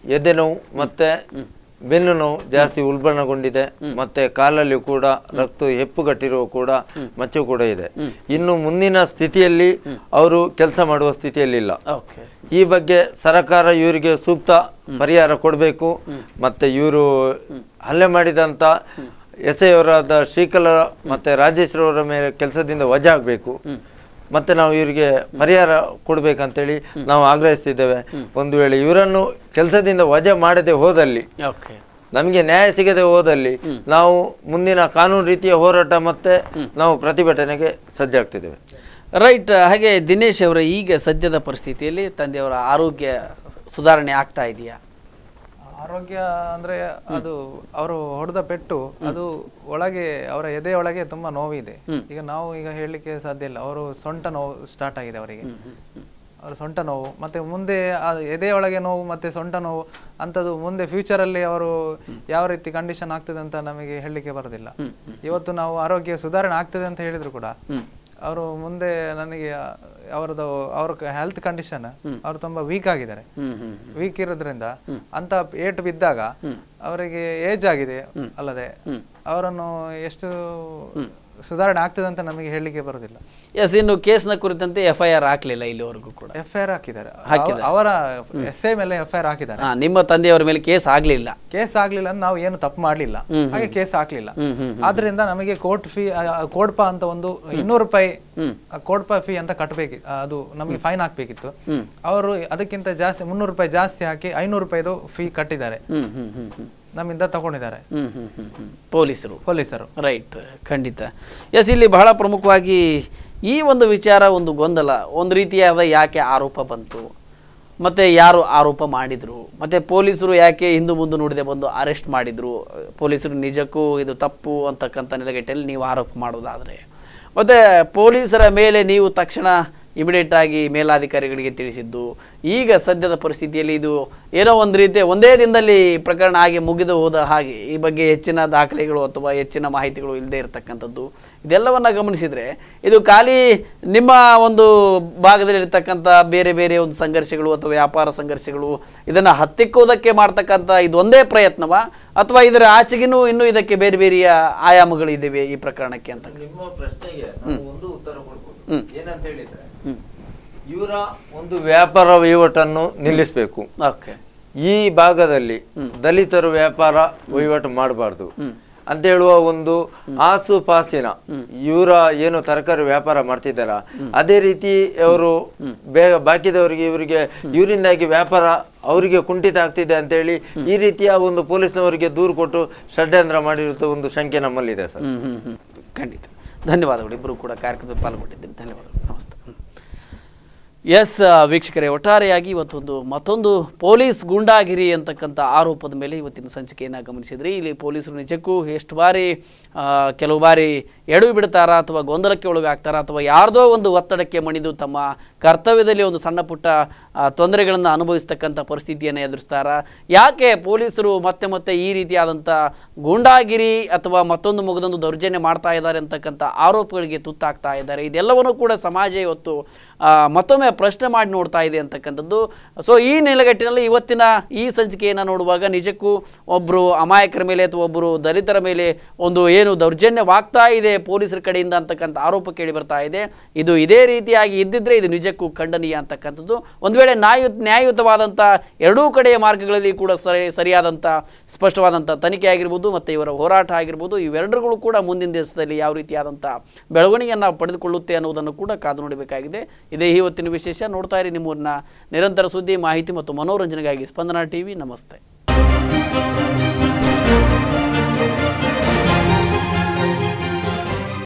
ಎದೆ ನೋವು ಮತ್ತೆ ಬೆನ್ನು ನೋವು ಜಾಸ್ತಿ ಉಲ್ಬಣಗೊಂಡಿದೆ, ಮತ್ತೆ ಕಾಲಲ್ಲಿ ಕೂಡ ರಕ್ತ ಹೆಪ್ಪುಗಟ್ಟಿರುವ ಕೂಡ ಮಚ್ಚು ಕೂಡ ಇದೆ. ಇನ್ನು ಮುಂದಿನ ಸ್ಥಿತಿಯಲ್ಲಿ ಅವರು ಕೆಲಸ ಮಾಡುವ ಸ್ಥಿತಿಯಲ್ಲಿಲ್ಲ. ಈ ಬಗ್ಗೆ ಸರ್ಕಾರ ಇವರಿಗೆ ಸೂಕ್ತ ಪರಿಹಾರ ಕೊಡಬೇಕು. ಮತ್ತೆ ಇವರು ಹಲ್ಲೆ ಮಾಡಿದಂತ ಎಸ್ ಐ ಅವರಾದ ಶ್ರೀಕಲಾ ಮತ್ತೆ ರಾಜೇಶ್ವರ ಮೇಲೆ ಕೆಲಸದಿಂದ ವಜಾ ಆಗಬೇಕು. ಮತ್ತೆ ನಾವು ಇವರಿಗೆ ಪರಿಹಾರ ಕೊಡ್ಬೇಕಂತೇಳಿ ನಾವು ಆಗ್ರಹಿಸ್ತಿದ್ದೇವೆ. ಒಂದು ವೇಳೆ ಇವರನ್ನು ಕೆಲಸದಿಂದ ವಜಾ ಮಾಡದೆ ಹೋದಲ್ಲಿ, ನಮಗೆ ನ್ಯಾಯ ಸಿಗದೆ ಹೋದಲ್ಲಿ ನಾವು ಮುಂದಿನ ಕಾನೂನು ರೀತಿಯ ಹೋರಾಟ ಮತ್ತೆ ನಾವು ಪ್ರತಿಭಟನೆಗೆ ಸಜ್ಜಾಗ್ತಿದ್ದೇವೆ. ರೈಟ್. ಹಾಗೆ ದಿನೇಶ್ ಅವರ ಈಗ ಸದ್ಯದ ಪರಿಸ್ಥಿತಿಯಲ್ಲಿ ತಂದೆಯವರ ಆರೋಗ್ಯ ಸುಧಾರಣೆ ಆಗ್ತಾ ಇದೆಯಾ? ಆರೋಗ್ಯ ಅಂದ್ರೆ ಅದು ಅವರು ಹೊಡೆದ ಪೆಟ್ಟು ಅದು ಒಳಗೆ ಅವರ ಎದೆ ಒಳಗೆ ತುಂಬಾ ನೋವಿದೆ. ಈಗ ನಾವು ಈಗ ಹೇಳಲಿಕ್ಕೆ ಸಾಧ್ಯ ಇಲ್ಲ. ಅವರು ಸೊಂಟ ನೋವು ಸ್ಟಾರ್ಟ್ ಆಗಿದೆ ಅವರಿಗೆ. ಅವರು ಸೊಂಟ ನೋವು ಮತ್ತೆ ಮುಂದೆ ಎದೆ ಒಳಗೆ ನೋವು ಮತ್ತೆ ಸೊಂಟ ನೋವು ಅಂಥದ್ದು ಮುಂದೆ ಫ್ಯೂಚರಲ್ಲಿ ಅವರು ಯಾವ ರೀತಿ ಕಂಡೀಷನ್ ಆಗ್ತದೆ ಅಂತ ನಮಗೆ ಹೇಳಲಿಕ್ಕೆ ಬರೋದಿಲ್ಲ. ಇವತ್ತು ನಾವು ಆರೋಗ್ಯ ಸುಧಾರಣೆ ಆಗ್ತದೆ ಅಂತ ಹೇಳಿದ್ರು ಕೂಡ ಅವರು ಮುಂದೆ ನನಗೆ ಅವ್ರ ಹೆಲ್ತ್ ಕಂಡೀಷನ್ ಅವರು ತುಂಬಾ ವೀಕ್ ಆಗಿದ್ದಾರೆ. ವೀಕ್ ಇರೋದ್ರಿಂದ ಅಂತ ಏಟು ಬಿದ್ದಾಗ ಅವರಿಗೆ ಏಜ್ ಆಗಿದೆ ಅಲ್ಲದೆ ಅವರನ್ನು ಎಷ್ಟು ಸುಧಾರಣೆ ಆಗ್ತದೆ ಅಂತ ನಮಗೆ ಹೇಳಲಿಕ್ಕೆ ಬರೋದಿಲ್ಲ. ಎಸ್, ಇನ್ನು ಕೇಸ್ನ ಕುರಿತಂತೆ FIR ಹಾಕ್ಲಿಲ್ಲ ಇಲ್ಲಿವರೆಗೂ ಕೂಡ? FIR ಹಾಕಿದ್ದಾರೆ, ಅವರ SA ಮೇಲೆ FIR ಹಾಕಿದ್ದಾರೆ. ನಿಮ್ಮ ತಂದೆಯವರ ಮೇಲೆ ಕೇಸ್ ಆಗ್ಲಿಲ್ಲ? ಕೇಸ್ ಆಗ್ಲಿಲ್ಲ, ನಾವು ಏನು ತಪ್ಪು ಮಾಡ್ಲಿಲ್ಲ, ಹಾಗೆ ಕೇಸ್ ಹಾಕ್ಲಿಲ್ಲ. ಆದ್ರಿಂದ ನಮಗೆ ಕೋಡ್ಪ ಅಂತ ಒಂದು 200 ರೂಪಾಯಿ ಕೋಡ್ಪ ಫೀ ಅಂತ ಕಟ್ಟಬೇಕು. ಅದು ನಮಗೆ ಫೈನ್ ಹಾಕ್ಬೇಕಿತ್ತು. ಅವರು ಅದಕ್ಕಿಂತ ಜಾಸ್ತಿ 300 ರೂಪಾಯಿ ಜಾಸ್ತಿ ಹಾಕಿ 500 ರೂಪಾಯಿದು ಫೀ ಕಟ್ಟಿದ್ದಾರೆ, ನಮ್ಮಿಂದ ತಗೊಂಡಿದ್ದಾರೆ ಪೊಲೀಸರು. ರೈಟ್, ಖಂಡಿತ. ಎಸ್, ಇಲ್ಲಿ ಬಹಳ ಪ್ರಮುಖವಾಗಿ ಈ ಒಂದು ವಿಚಾರ, ಒಂದು ಗೊಂದಲ, ಒಂದು ರೀತಿಯಾದ ಯಾಕೆ ಆರೋಪ ಬಂತು, ಮತ್ತು ಯಾರು ಆರೋಪ ಮಾಡಿದರು, ಮತ್ತು ಪೊಲೀಸರು ಯಾಕೆ ಹಿಂದು ಮುಂದೆ ನೋಡದೆ ಬಂದು ಅರೆಸ್ಟ್ ಮಾಡಿದರು, ಪೊಲೀಸರು ನಿಜಕ್ಕೂ ಇದು ತಪ್ಪು ಅಂತಕ್ಕಂಥ ನೆಲೆಗಟ್ಟಲ್ಲಿ ನೀವು ಆರೋಪ ಮಾಡೋದಾದರೆ, ಮತ್ತು ಪೊಲೀಸರ ಮೇಲೆ ನೀವು ತಕ್ಷಣ ಇಮಿಡಿಯೇಟ್ ಆಗಿ ಮೇಲಾಧಿಕಾರಿಗಳಿಗೆ ತಿಳಿಸಿದ್ದು, ಈಗ ಸದ್ಯದ ಪರಿಸ್ಥಿತಿಯಲ್ಲಿ ಇದು ಏನೋ ಒಂದು ರೀತಿ ಒಂದೇ ದಿನದಲ್ಲಿ ಪ್ರಕರಣ ಆಗಿ ಮುಗಿದು ಹೋದ ಹಾಗೆ, ಈ ಬಗ್ಗೆ ಹೆಚ್ಚಿನ ದಾಖಲೆಗಳು ಅಥವಾ ಹೆಚ್ಚಿನ ಮಾಹಿತಿಗಳು ಇಲ್ಲದೆ ಇರತಕ್ಕಂಥದ್ದು, ಇದೆಲ್ಲವನ್ನು ಗಮನಿಸಿದರೆ ಇದು ಖಾಲಿ ನಿಮ್ಮ ಒಂದು ಭಾಗದಲ್ಲಿರ್ತಕ್ಕಂಥ ಬೇರೆ ಬೇರೆ ಒಂದು ಸಂಘರ್ಷಗಳು ಅಥವಾ ವ್ಯಾಪಾರ ಸಂಘರ್ಷಗಳು ಇದನ್ನು ಹತ್ತಿಕ್ಕುವುದಕ್ಕೆ ಮಾಡ್ತಕ್ಕಂಥ ಇದು ಒಂದೇ ಪ್ರಯತ್ನವಾ, ಅಥವಾ ಇದರ ಆಚೆಗಿನೂ ಇನ್ನೂ ಇದಕ್ಕೆ ಬೇರೆ ಬೇರೆಯ ಆಯಾಮಗಳು ಇದ್ದೇವೆ ಈ ಪ್ರಕರಣಕ್ಕೆ ಅಂತ? ನಿಮ್ಮ ಪ್ರಶ್ನೆಗೆ ಒಂದು ಉತ್ತರ ಕೊಡ್ಬೋದು. ಏನಂತ ಹೇಳಿದ್ರೆ, ಇವರ ಒಂದು ವ್ಯಾಪಾರ ವಹಿವಾಟನ್ನು ನಿಲ್ಲಿಸಬೇಕು. ಈ ಭಾಗದಲ್ಲಿ ದಲಿತರು ವ್ಯಾಪಾರ ವಹಿವಾಟು ಮಾಡಬಾರ್ದು ಅಂತ ಹೇಳುವ ಒಂದು ಆಸುಪಾಸಿನ ಇವರ ಏನು ತರಕಾರಿ ವ್ಯಾಪಾರ ಮಾಡ್ತಿದ್ದಾರ ಅದೇ ರೀತಿ ಅವರು ಬಾಕಿದವರಿಗೆ ಇವರಿಂದಾಗಿ ವ್ಯಾಪಾರ ಅವರಿಗೆ ಕುಂಠಿತ ಆಗ್ತಿದೆ ಅಂತ ಹೇಳಿ ಈ ರೀತಿಯ ಒಂದು ಪೊಲೀಸ್ನವರಿಗೆ ದೂರು ಕೊಟ್ಟು ಷಡ್ಯಂತ್ರ ಮಾಡಿರುತ್ತ ಒಂದು ಶಂಕೆ ನಮ್ಮಲ್ಲಿದೆ ಸರ್. ಖಂಡಿತ. ಧನ್ಯವಾದಗಳು. ಇಬ್ಬರು ಕೂಡ ಕಾರ್ಯಕ್ರಮದಲ್ಲಿ ಪಾಲ್ಗೊಂಡಿದ್ದೀರಿ. ಧನ್ಯವಾದಗಳು. ನಮಸ್ತೆ. ಎಸ್ ವೀಕ್ಷಕರೇ, ಒಟ್ಟಾರೆಯಾಗಿ ಇವತ್ತೊಂದು ಮತ್ತೊಂದು ಪೊಲೀಸ್ ಗೂಂಡಾಗಿರಿ ಅಂತಕ್ಕಂಥ ಆರೋಪದ ಮೇಲೆ ಇವತ್ತಿನ ಸಂಚಿಕೆಯನ್ನು ಗಮನಿಸಿದ್ರಿ. ಇಲ್ಲಿ ಪೊಲೀಸರು ನಿಜಕ್ಕೂ ಎಷ್ಟು ಬಾರಿ ಕೆಲವು ಬಾರಿ ಎಡವಿ ಬಿಡ್ತಾರಾ ಅಥವಾ ಗೊಂದಲಕ್ಕೆ ಒಳಗಾಗ್ತಾರಾ ಅಥವಾ ಯಾರ್ದೋ ಒಂದು ಒತ್ತಡಕ್ಕೆ ಮಣಿದು ತಮ್ಮ ಕರ್ತವ್ಯದಲ್ಲಿ ಒಂದು ಸಣ್ಣ ಪುಟ್ಟ ತೊಂದರೆಗಳನ್ನು ಅನುಭವಿಸ್ತಕ್ಕಂಥ ಪರಿಸ್ಥಿತಿಯನ್ನು ಎದುರಿಸ್ತಾರಾ? ಯಾಕೆ ಪೊಲೀಸರು ಮತ್ತೆ ಮತ್ತೆ ಈ ರೀತಿಯಾದಂಥ ಗೂಂಡಾಗಿರಿ ಅಥವಾ ಮತ್ತೊಂದು ಮುಗಿದೊಂದು ದೌರ್ಜನ್ಯ ಮಾಡ್ತಾ ಇದ್ದಾರೆ ಅಂತಕ್ಕಂಥ ಆರೋಪಗಳಿಗೆ ತುತ್ತಾಗ್ತಾ ಇದ್ದಾರೆ? ಇದೆಲ್ಲವನ್ನೂ ಕೂಡ ಸಮಾಜ ಇವತ್ತು ಮತ್ತೊಮ್ಮೆ ಪ್ರಶ್ನೆ ಮಾಡಿ ನೋಡ್ತಾ ಇದೆ ಅಂತಕ್ಕಂಥದ್ದು. ಸೊ ಈ ನೆಲೆಗಟ್ಟಿನಲ್ಲಿ ಇವತ್ತಿನ ಈ ಸಂಚಿಕೆಯನ್ನು ನೋಡುವಾಗ ನಿಜಕ್ಕೂ ಒಬ್ಬರು ಅಮಾಯಕರ ಮೇಲೆ ಅಥವಾ ಒಬ್ಬರು ದಲಿತರ ಮೇಲೆ ಒಂದು ಏನು ದೌರ್ಜನ್ಯವಾಗ್ತಾ ಇದೆ ಪೊಲೀಸರ ಕಡೆಯಿಂದ ಅಂತಕ್ಕಂಥ ಆರೋಪ ಕೇಳಿ ಬರ್ತಾ ಇದೆ. ಇದು ಇದೇ ರೀತಿಯಾಗಿ ಇದ್ದಿದ್ರೆ ಇದು ನಿಜಕ್ಕೂ ಖಂಡನೀಯ ಅಂತಕ್ಕಂಥದ್ದು. ಒಂದು ವೇಳೆ ನ್ಯಾಯಯುತವಾದಂಥ ಎರಡೂ ಕಡೆಯ ಮಾರ್ಗಗಳಲ್ಲಿ ಕೂಡ ಸರಿಯಾದಂಥ ಸ್ಪಷ್ಟವಾದಂಥ ತನಿಖೆ ಆಗಿರ್ಬೋದು ಮತ್ತು ಇವರ ಹೋರಾಟ ಆಗಿರ್ಬೋದು, ಇವೆರಡರುಗಳು ಕೂಡ ಮುಂದಿನ ದಿವಸದಲ್ಲಿ ಯಾವ ರೀತಿಯಾದಂಥ ಬೆಳವಣಿಗೆಯನ್ನು ಪಡೆದುಕೊಳ್ಳುತ್ತೆ ಅನ್ನೋದನ್ನು ಕೂಡ ಕಾದು ನೋಡಬೇಕಾಗಿದೆ. ಇದೇ ಇವತ್ತಿನ ವಿಶೇಷ. ನೋಡ್ತಾ ಇರಿ ನಿಮ್ಮೂರಿನ ನಿರಂತರ ಸುದ್ದಿ, ಮಾಹಿತಿ ಮತ್ತು ಮನೋರಂಜನೆಗಾಗಿ ಸ್ಪಂದನ TV. ನಮಸ್ತೆ.